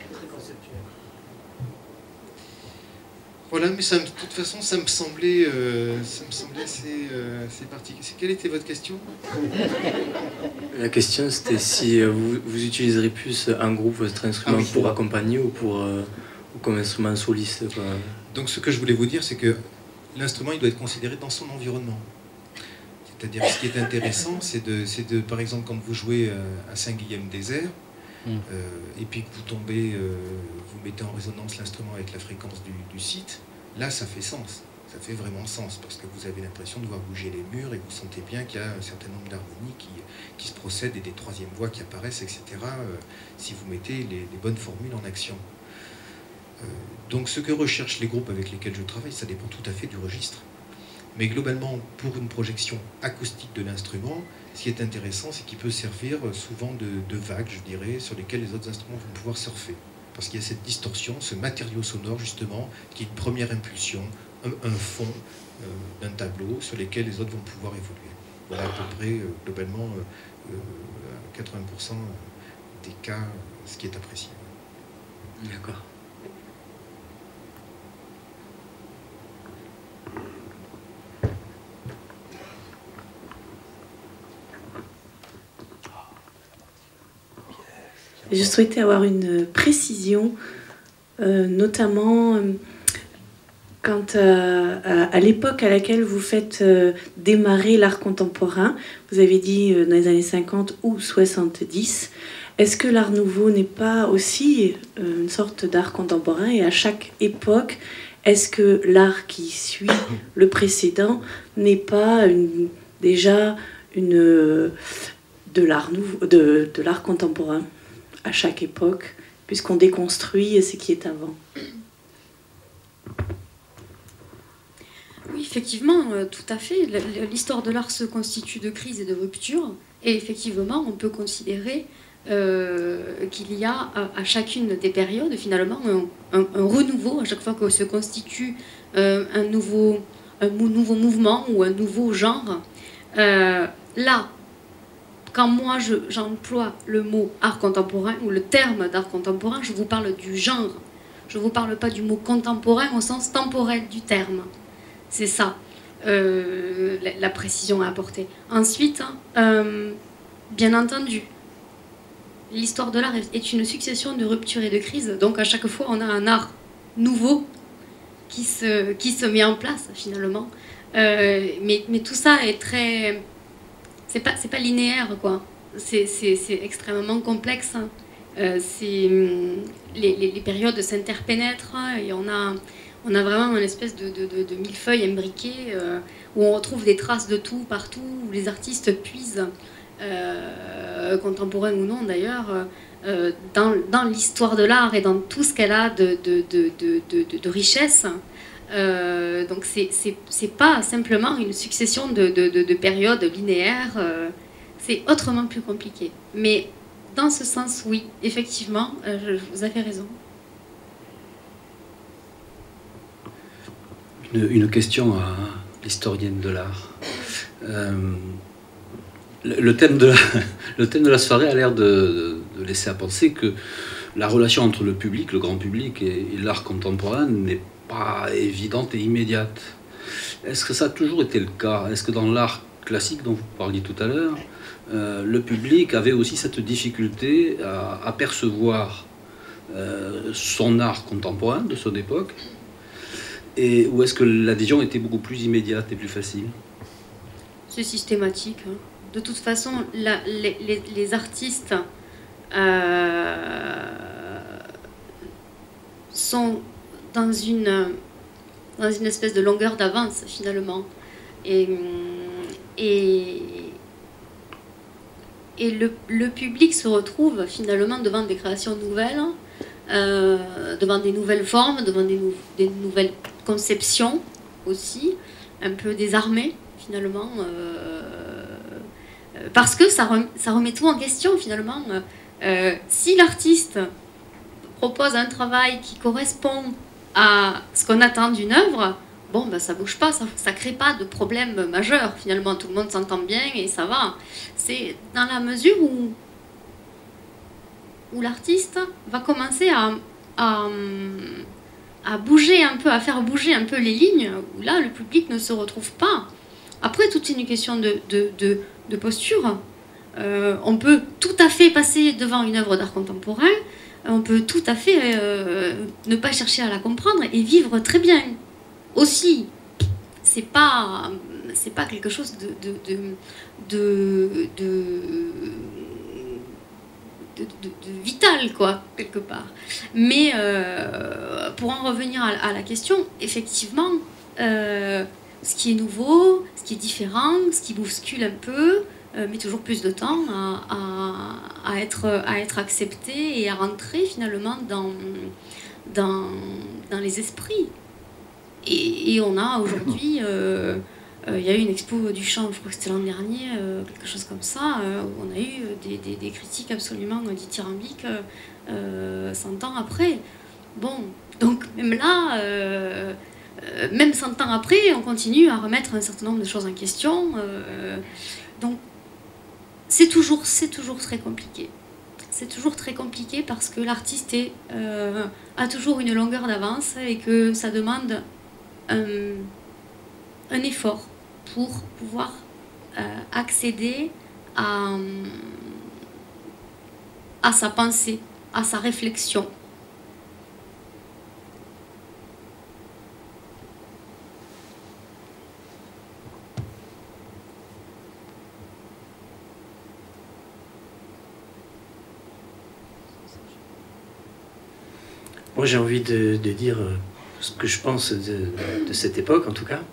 Voilà, mais ça, de toute façon, ça me semblait, euh, ça me semblait assez, euh, assez particulier. Quelle était votre question? La question, c'était si euh, vous, vous utiliserez plus en groupe votre instrument ah oui, pour accompagner ou, pour, euh, ou comme instrument soliste, quoi. Donc ce que je voulais vous dire, c'est que l'instrument, il doit être considéré dans son environnement. C'est-à-dire, ce qui est intéressant, c'est de, c'est de, par exemple, quand vous jouez à Saint-Guilhem-des-Airs, Mm. Euh, et puis que vous tombez, euh, vous mettez en résonance l'instrument avec la fréquence du, du site, là ça fait sens, ça fait vraiment sens, parce que vous avez l'impression de voir bouger les murs et vous sentez bien qu'il y a un certain nombre d'harmonies qui, qui se procèdent et des troisièmes voix qui apparaissent, et cetera, euh, si vous mettez les, les bonnes formules en action. Donc ce que recherchent les groupes avec lesquels je travaille, ça dépend tout à fait du registre. Mais globalement, pour une projection acoustique de l'instrument, ce qui est intéressant, c'est qu'il peut servir souvent de, de vagues, je dirais, sur lesquelles les autres instruments vont pouvoir surfer. Parce qu'il y a cette distorsion, ce matériau sonore, justement, qui est une première impulsion, un, un fond euh, d'un tableau sur lesquels les autres vont pouvoir évoluer. Voilà à peu près, euh, globalement, euh, euh, quatre-vingts pour cent des cas, ce qui est apprécié. D'accord. Je souhaitais avoir une précision, euh, notamment euh, quant à, à, à l'époque à laquelle vous faites euh, démarrer l'art contemporain. Vous avez dit euh, dans les années cinquante ou soixante-dix. Est-ce que l'art nouveau n'est pas aussi euh, une sorte d'art contemporain? Et à chaque époque, est-ce que l'art qui suit le précédent n'est pas une, déjà une, de l'art nouveau, de, de l'art contemporain à chaque époque, puisqu'on déconstruit ce qui est avant? Oui, effectivement, euh, tout à fait. L'histoire de l'art se constitue de crise et de rupture. Et effectivement, on peut considérer euh, qu'il y a à, à chacune des périodes, finalement, un, un, un renouveau, à chaque fois que se constitue euh, un, nouveau, un nouveau mouvement ou un nouveau genre. Euh, là, quand moi je, j'emploie le mot art contemporain ou le terme d'art contemporain, je vous parle du genre. Je ne vous parle pas du mot contemporain au sens temporel du terme. C'est ça, euh, la, la précision à apporter. Ensuite, euh, bien entendu, l'histoire de l'art est une succession de ruptures et de crises. Donc à chaque fois, on a un art nouveau qui se, qui se met en place finalement. Euh, mais, mais tout ça est très... C'est pas, c'est pas linéaire, quoi. C'est, c'est, c'est extrêmement complexe. Euh, c'est, les, les, les périodes s'interpénètrent et on a, on a vraiment une espèce de, de, de, de millefeuille imbriqué euh, où on retrouve des traces de tout partout, où les artistes puisent, euh, contemporains ou non d'ailleurs, euh, dans, dans l'histoire de l'art et dans tout ce qu'elle a de, de, de, de, de, de richesse. Euh, donc c'est, c'est, c'est pas simplement une succession de, de, de, de périodes linéaires, euh, c'est autrement plus compliqué. Mais dans ce sens, oui, effectivement, euh, je, vous avez raison. Une, une question à l'historienne de l'art. Euh, le, le, thème de la, le thème de la soirée a l'air de, de laisser à penser que la relation entre le public, le grand public et, et l'art contemporain n'est pas évidente et immédiate. Est-ce que ça a toujours été le cas? Est-ce que dans l'art classique dont vous parliez tout à l'heure, euh, le public avait aussi cette difficulté à apercevoir euh, son art contemporain de son époque, et ou est-ce que l'adhésion était beaucoup plus immédiate et plus facile? C'est systématique. Hein. De toute façon, la, les, les, les artistes euh, sont dans une, dans une espèce de longueur d'avance, finalement. Et, et, et le, le public se retrouve, finalement, devant des créations nouvelles, euh, devant des nouvelles formes, devant des, nou des nouvelles conceptions, aussi, un peu désarmé, finalement, euh, parce que ça, rem ça remet tout en question, finalement. Euh, si l'artiste propose un travail qui correspond à ce qu'on attend d'une œuvre, bon, ben, ça bouge pas, ça ne crée pas de problème majeur. Finalement, tout le monde s'entend bien et ça va. C'est dans la mesure où, où l'artiste va commencer à, à, à bouger un peu, à faire bouger un peu les lignes, où là, le public ne se retrouve pas. Après, tout est une question de, de, de, de posture. Euh, on peut tout à fait passer devant une œuvre d'art contemporain, on peut tout à fait euh, ne pas chercher à la comprendre et vivre très bien aussi. C'est pas, c'est pas quelque chose de, de, de, de, de, de, de, de vital, quoi, quelque part. Mais euh, pour en revenir à, à la question, effectivement, euh, ce qui est nouveau, ce qui est différent, ce qui bouscule un peu, euh, met toujours plus de temps à, à, à, être, à être accepté et à rentrer finalement dans, dans, dans les esprits. Et, et on a aujourd'hui, euh, euh, il y a eu une expo du chant, je crois que c'était l'an dernier, euh, quelque chose comme ça, euh, où on a eu des, des, des critiques absolument dithyrambiques euh, cent ans après. Bon, donc même là, euh, euh, même cent ans après, on continue à remettre un certain nombre de choses en question. Euh, donc c'est toujours, c'est toujours très compliqué. C'est toujours très compliqué parce que l'artiste est, euh, a toujours une longueur d'avance et que ça demande un, un effort pour pouvoir euh, accéder à, à sa pensée, à sa réflexion. Moi, j'ai envie de, de dire ce que je pense de, de cette époque, en tout cas,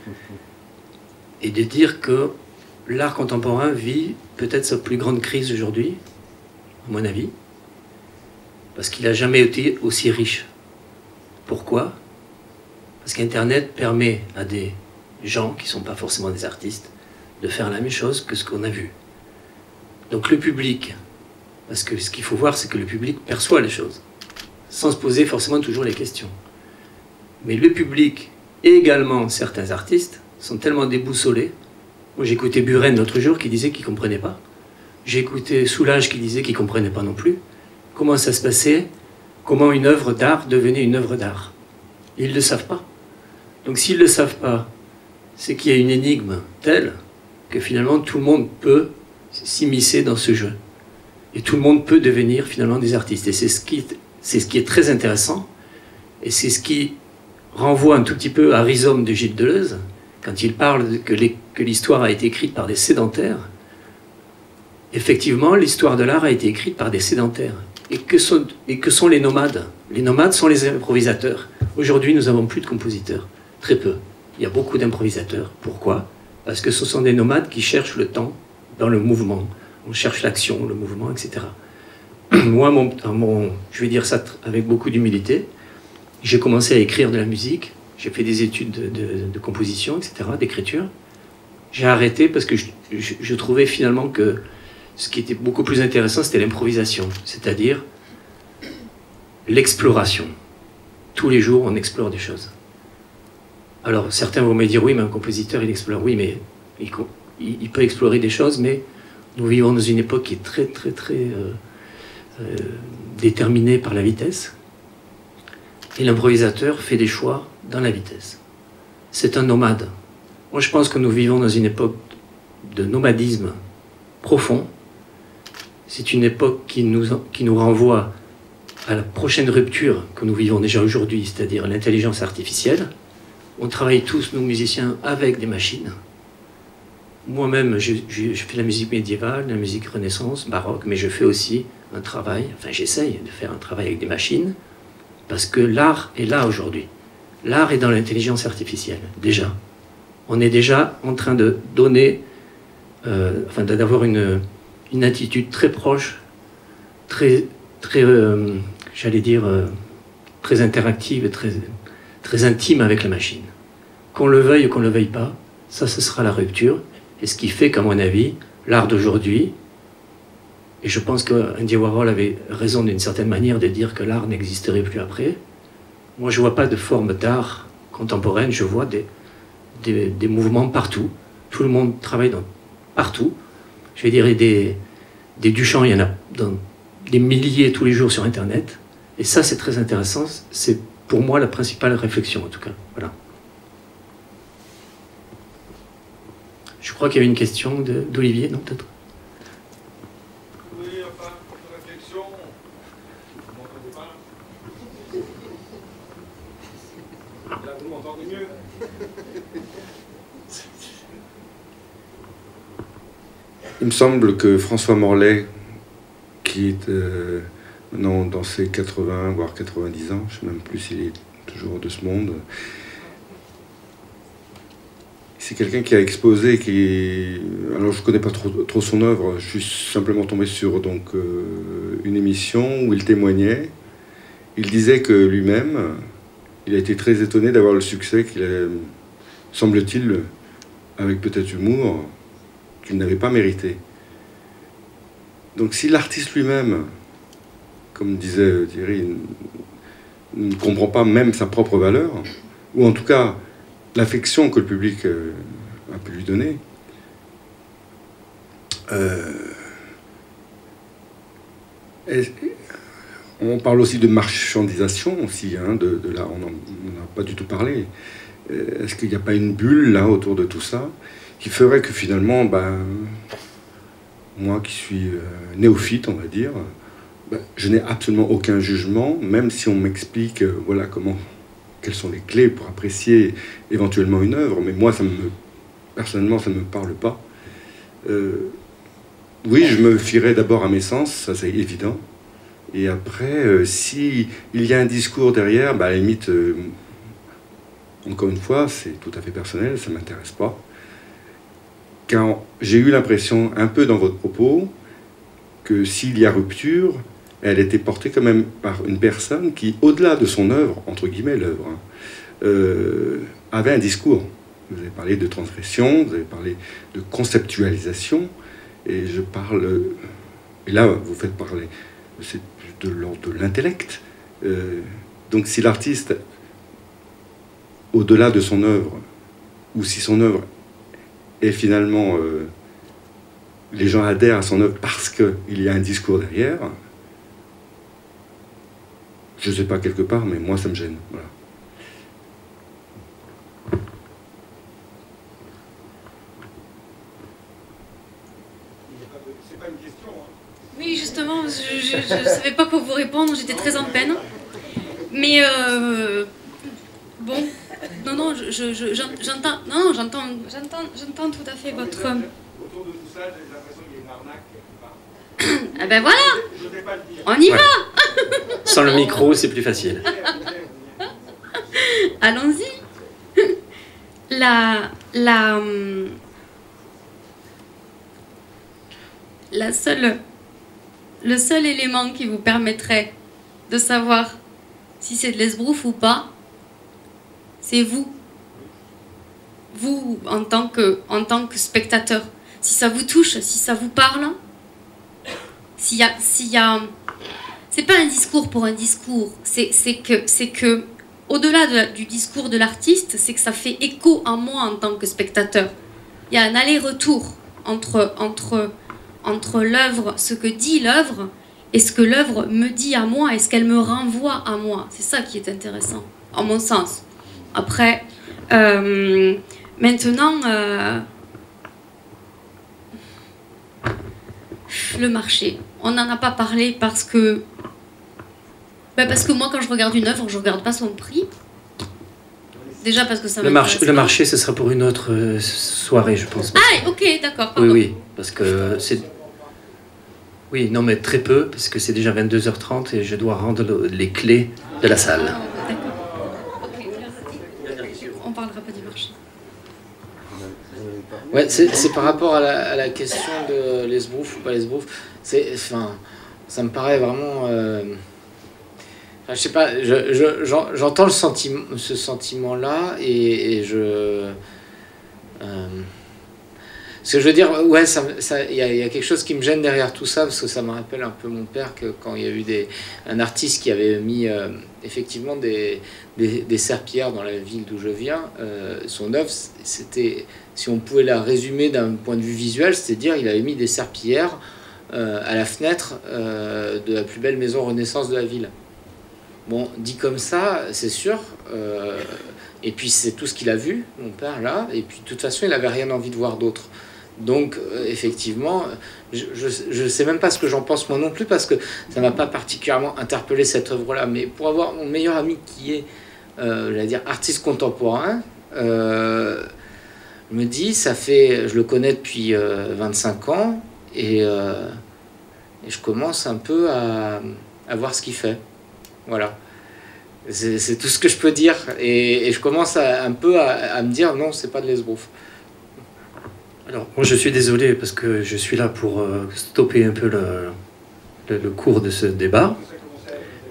et de dire que l'art contemporain vit peut-être sa plus grande crise aujourd'hui, à mon avis, parce qu'il n'a jamais été aussi riche. Pourquoi? Parce qu'Internet permet à des gens qui ne sont pas forcément des artistes de faire la même chose que ce qu'on a vu. Donc le public, parce que ce qu'il faut voir, c'est que le public perçoit les choses, sans se poser forcément toujours les questions. Mais le public et également certains artistes sont tellement déboussolés. Moi j'ai écouté Buren l'autre jour qui disait qu'il ne comprenait pas. J'ai écouté Soulage qui disait qu'il ne comprenait pas non plus. Comment ça se passait, comment une œuvre d'art devenait une œuvre d'art. Ils ne le savent pas. Donc s'ils ne le savent pas, c'est qu'il y a une énigme telle que finalement tout le monde peut s'immiscer dans ce jeu. Et tout le monde peut devenir finalement des artistes. Et c'est ce qui est C'est ce qui est très intéressant, et c'est ce qui renvoie un tout petit peu à Rhizome de Gilles Deleuze, quand il parle que l'histoire a été écrite par des sédentaires. Effectivement, l'histoire de l'art a été écrite par des sédentaires. Et que, sont, et que sont les nomades? Les nomades sont les improvisateurs. Aujourd'hui, nous n'avons plus de compositeurs, très peu. Il y a beaucoup d'improvisateurs. Pourquoi? Parce que ce sont des nomades qui cherchent le temps dans le mouvement. On cherche l'action, le mouvement, et cetera. Moi, mon, mon, je vais dire ça avec beaucoup d'humilité, j'ai commencé à écrire de la musique, j'ai fait des études de, de, de composition, et cetera, d'écriture. J'ai arrêté parce que je, je, je trouvais finalement que ce qui était beaucoup plus intéressant, c'était l'improvisation, c'est-à-dire l'exploration. Tous les jours, on explore des choses. Alors, certains vont me dire, oui, mais un compositeur, il explore. Oui, mais il, il, il peut explorer des choses, mais nous vivons dans une époque qui est très, très, très... Euh, Euh, déterminé par la vitesse, et l'improvisateur fait des choix dans la vitesse. C'est un nomade. Moi je pense que nous vivons dans une époque de nomadisme profond. C'est une époque qui nous, qui nous renvoie à la prochaine rupture que nous vivons déjà aujourd'hui, c'est-à-dire l'intelligence artificielle. On travaille tous, nous musiciens, avec des machines. Moi-même, je, je, je fais la musique médiévale, la musique renaissance, baroque, mais je fais aussi un travail, enfin j'essaye de faire un travail avec des machines, parce que l'art est là aujourd'hui. L'art est dans l'intelligence artificielle, déjà. On est déjà en train de donner, euh, enfin d'avoir une, une attitude très proche, très, très euh, j'allais dire, euh, très interactive et très, très intime avec la machine. Qu'on le veuille ou qu'on ne le veuille pas, ça, ce sera la rupture. Et ce qui fait qu'à mon avis, l'art d'aujourd'hui, et je pense qu'Andy Warhol avait raison d'une certaine manière de dire que l'art n'existerait plus après. Moi, je ne vois pas de forme d'art contemporaine, je vois des, des, des mouvements partout. Tout le monde travaille dans, partout. Je vais dire, des, des Duchamp, il y en a dans des milliers tous les jours sur Internet. Et ça, c'est très intéressant. C'est pour moi la principale réflexion, en tout cas. Voilà. Je crois qu'il y avait une question d'Olivier, non, peut-être? Oui, enfin, une réflexion. Vous m'entendez pas? Là, vous m'entendez mieux? Il me semble que François Morlet, qui est euh, maintenant dans ses quatre-vingts, voire quatre-vingt-dix ans, je ne sais même plus s'il est toujours de ce monde, c'est quelqu'un qui a exposé, qui... Alors je ne connais pas trop, trop son œuvre, je suis simplement tombé sur donc, euh, une émission où il témoignait, il disait que lui-même, il a été très étonné d'avoir le succès qu'il a, semble-t-il, avec peut-être humour, qu'il n'avait pas mérité. Donc si l'artiste lui-même, comme disait Thierry, ne comprend pas même sa propre valeur, ou en tout cas l'affection que le public a pu lui donner, euh, on parle aussi de marchandisation aussi, hein, de, de là, on n'en a pas du tout parlé. Est-ce qu'il n'y a pas une bulle là autour de tout ça qui ferait que finalement, ben, moi qui suis euh, néophyte, on va dire, ben, je n'ai absolument aucun jugement, même si on m'explique, euh, voilà comment, quelles sont les clés pour apprécier éventuellement une œuvre, mais moi, ça me, personnellement, ça ne me parle pas. Euh, oui, je me fierai d'abord à mes sens, ça c'est évident. Et après, euh, si il y a un discours derrière, ben, à la limite, euh, encore une fois, c'est tout à fait personnel, ça ne m'intéresse pas. Car j'ai eu l'impression, un peu dans votre propos, que s'il y a rupture, elle était portée quand même par une personne qui, au-delà de son œuvre, entre guillemets l'œuvre, hein, euh, avait un discours. Vous avez parlé de transgression, vous avez parlé de conceptualisation, et je parle... Et là, vous faites parler... C'est de l'ordre de l'intellect. Euh, donc si l'artiste, au-delà de son œuvre, ou si son œuvre est finalement... Euh, les gens adhèrent à son œuvre parce qu'il y a un discours derrière, je ne sais pas quelque part, mais moi ça me gêne. Voilà. C'est pas une question, hein. Oui, justement, je ne savais pas quoi vous répondre, j'étais très en peine. Mais euh, bon, non, non, je, je, j'entends, non, j'entends, j'entends, j'entends tout à fait votre. Autour de tout ça, j'ai l'impression qu'il y a une arnaque quelque part. Ah ben voilà, Je vais pas le dire. on y Ouais. va. Sans le micro, c'est plus facile. Allons-y. La, la, la seule, le seul élément qui vous permettrait de savoir si c'est de l'esbrouf ou pas, c'est vous. Vous, en tant que, en tant que spectateur. Si ça vous touche, si ça vous parle, s'il y a... S'il y a c'est pas un discours pour un discours, c'est que, c'est que au-delà de, du discours de l'artiste, c'est que ça fait écho en moi en tant que spectateur. Il y a un aller-retour entre, entre, entre l'œuvre, ce que dit l'œuvre, et ce que l'œuvre me dit à moi, et ce qu'elle me renvoie à moi. C'est ça qui est intéressant, en mon sens. Après, euh, maintenant, euh, le marché. On n'en a pas parlé parce que... Ben parce que moi, quand je regarde une œuvre, je ne regarde pas son prix. Déjà parce que ça Le m'intéresse marché, le marché, ce sera pour une autre euh, soirée, je pense. Ah, ok, d'accord. Oui, oui, parce que c'est... Oui, non, mais très peu, parce que c'est déjà vingt-deux heures trente et je dois rendre le- les clés de la salle. Ah, d'accord. Ok. On ne parlera pas du marché. Ouais, c'est c'est par rapport à la, à la question de l'esbrouf ou pas l'esbrouf. C'est, enfin, ça me paraît vraiment. Euh, enfin, je sais pas. Je, je, j'en- j'entends le sentiment, ce sentiment-là, et, et je. Euh, ce que je veux dire, ouais, ça, ça, il y, a- il y a quelque chose qui me gêne derrière tout ça, parce que ça me rappelle un peu mon père que quand il y a eu des, un artiste qui avait mis euh, effectivement des, des, des serpillères dans la ville d'où je viens, euh, son œuvre, c'était, si on pouvait la résumer d'un point de vue visuel, c'est-à-dire il avait mis des serpillères euh, à la fenêtre euh, de la plus belle maison Renaissance de la ville. Bon, dit comme ça, c'est sûr. Euh, et puis c'est tout ce qu'il a vu, mon père, là. Et puis de toute façon, il n'avait rien envie de voir d'autre. Donc, euh, effectivement, je ne sais même pas ce que j'en pense moi non plus, parce que ça ne m'a pas particulièrement interpellé cette œuvre-là. Mais pour avoir mon meilleur ami qui est, euh, j'allais dire, artiste contemporain, euh, je me dis, ça fait, je le connais depuis euh, vingt-cinq ans, et, euh, et je commence un peu à, à voir ce qu'il fait. Voilà. C'est c'est tout ce que je peux dire. Et, et je commence à, un peu à, à me dire, non, c'est pas de l'esbrouf. Alors, moi, je suis désolé parce que je suis là pour euh, stopper un peu le, le, le cours de ce débat.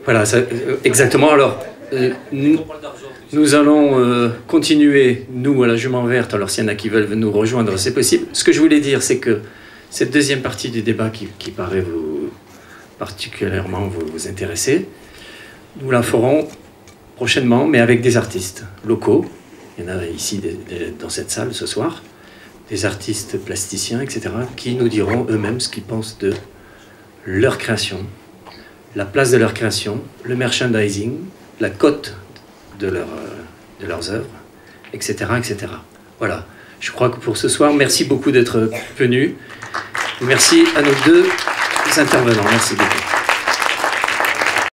Voilà, ça, euh, exactement. Alors, euh, nous, nous allons euh, continuer, nous, à la Jument Verte. Alors, s'il y en a qui veulent nous rejoindre, c'est possible. Ce que je voulais dire, c'est que cette deuxième partie du débat qui, qui paraît vous, particulièrement vous, vous intéresser, nous la ferons prochainement, mais avec des artistes locaux. Il y en a ici des, des, dans cette salle ce soir, des artistes plasticiens, et cetera, qui nous diront eux-mêmes ce qu'ils pensent de leur création, la place de leur création, le merchandising, la cote de, leur, de leurs œuvres, et cetera, et cetera. Voilà. Je crois que pour ce soir, merci beaucoup d'être venus. Merci à nos deux intervenants. Merci beaucoup.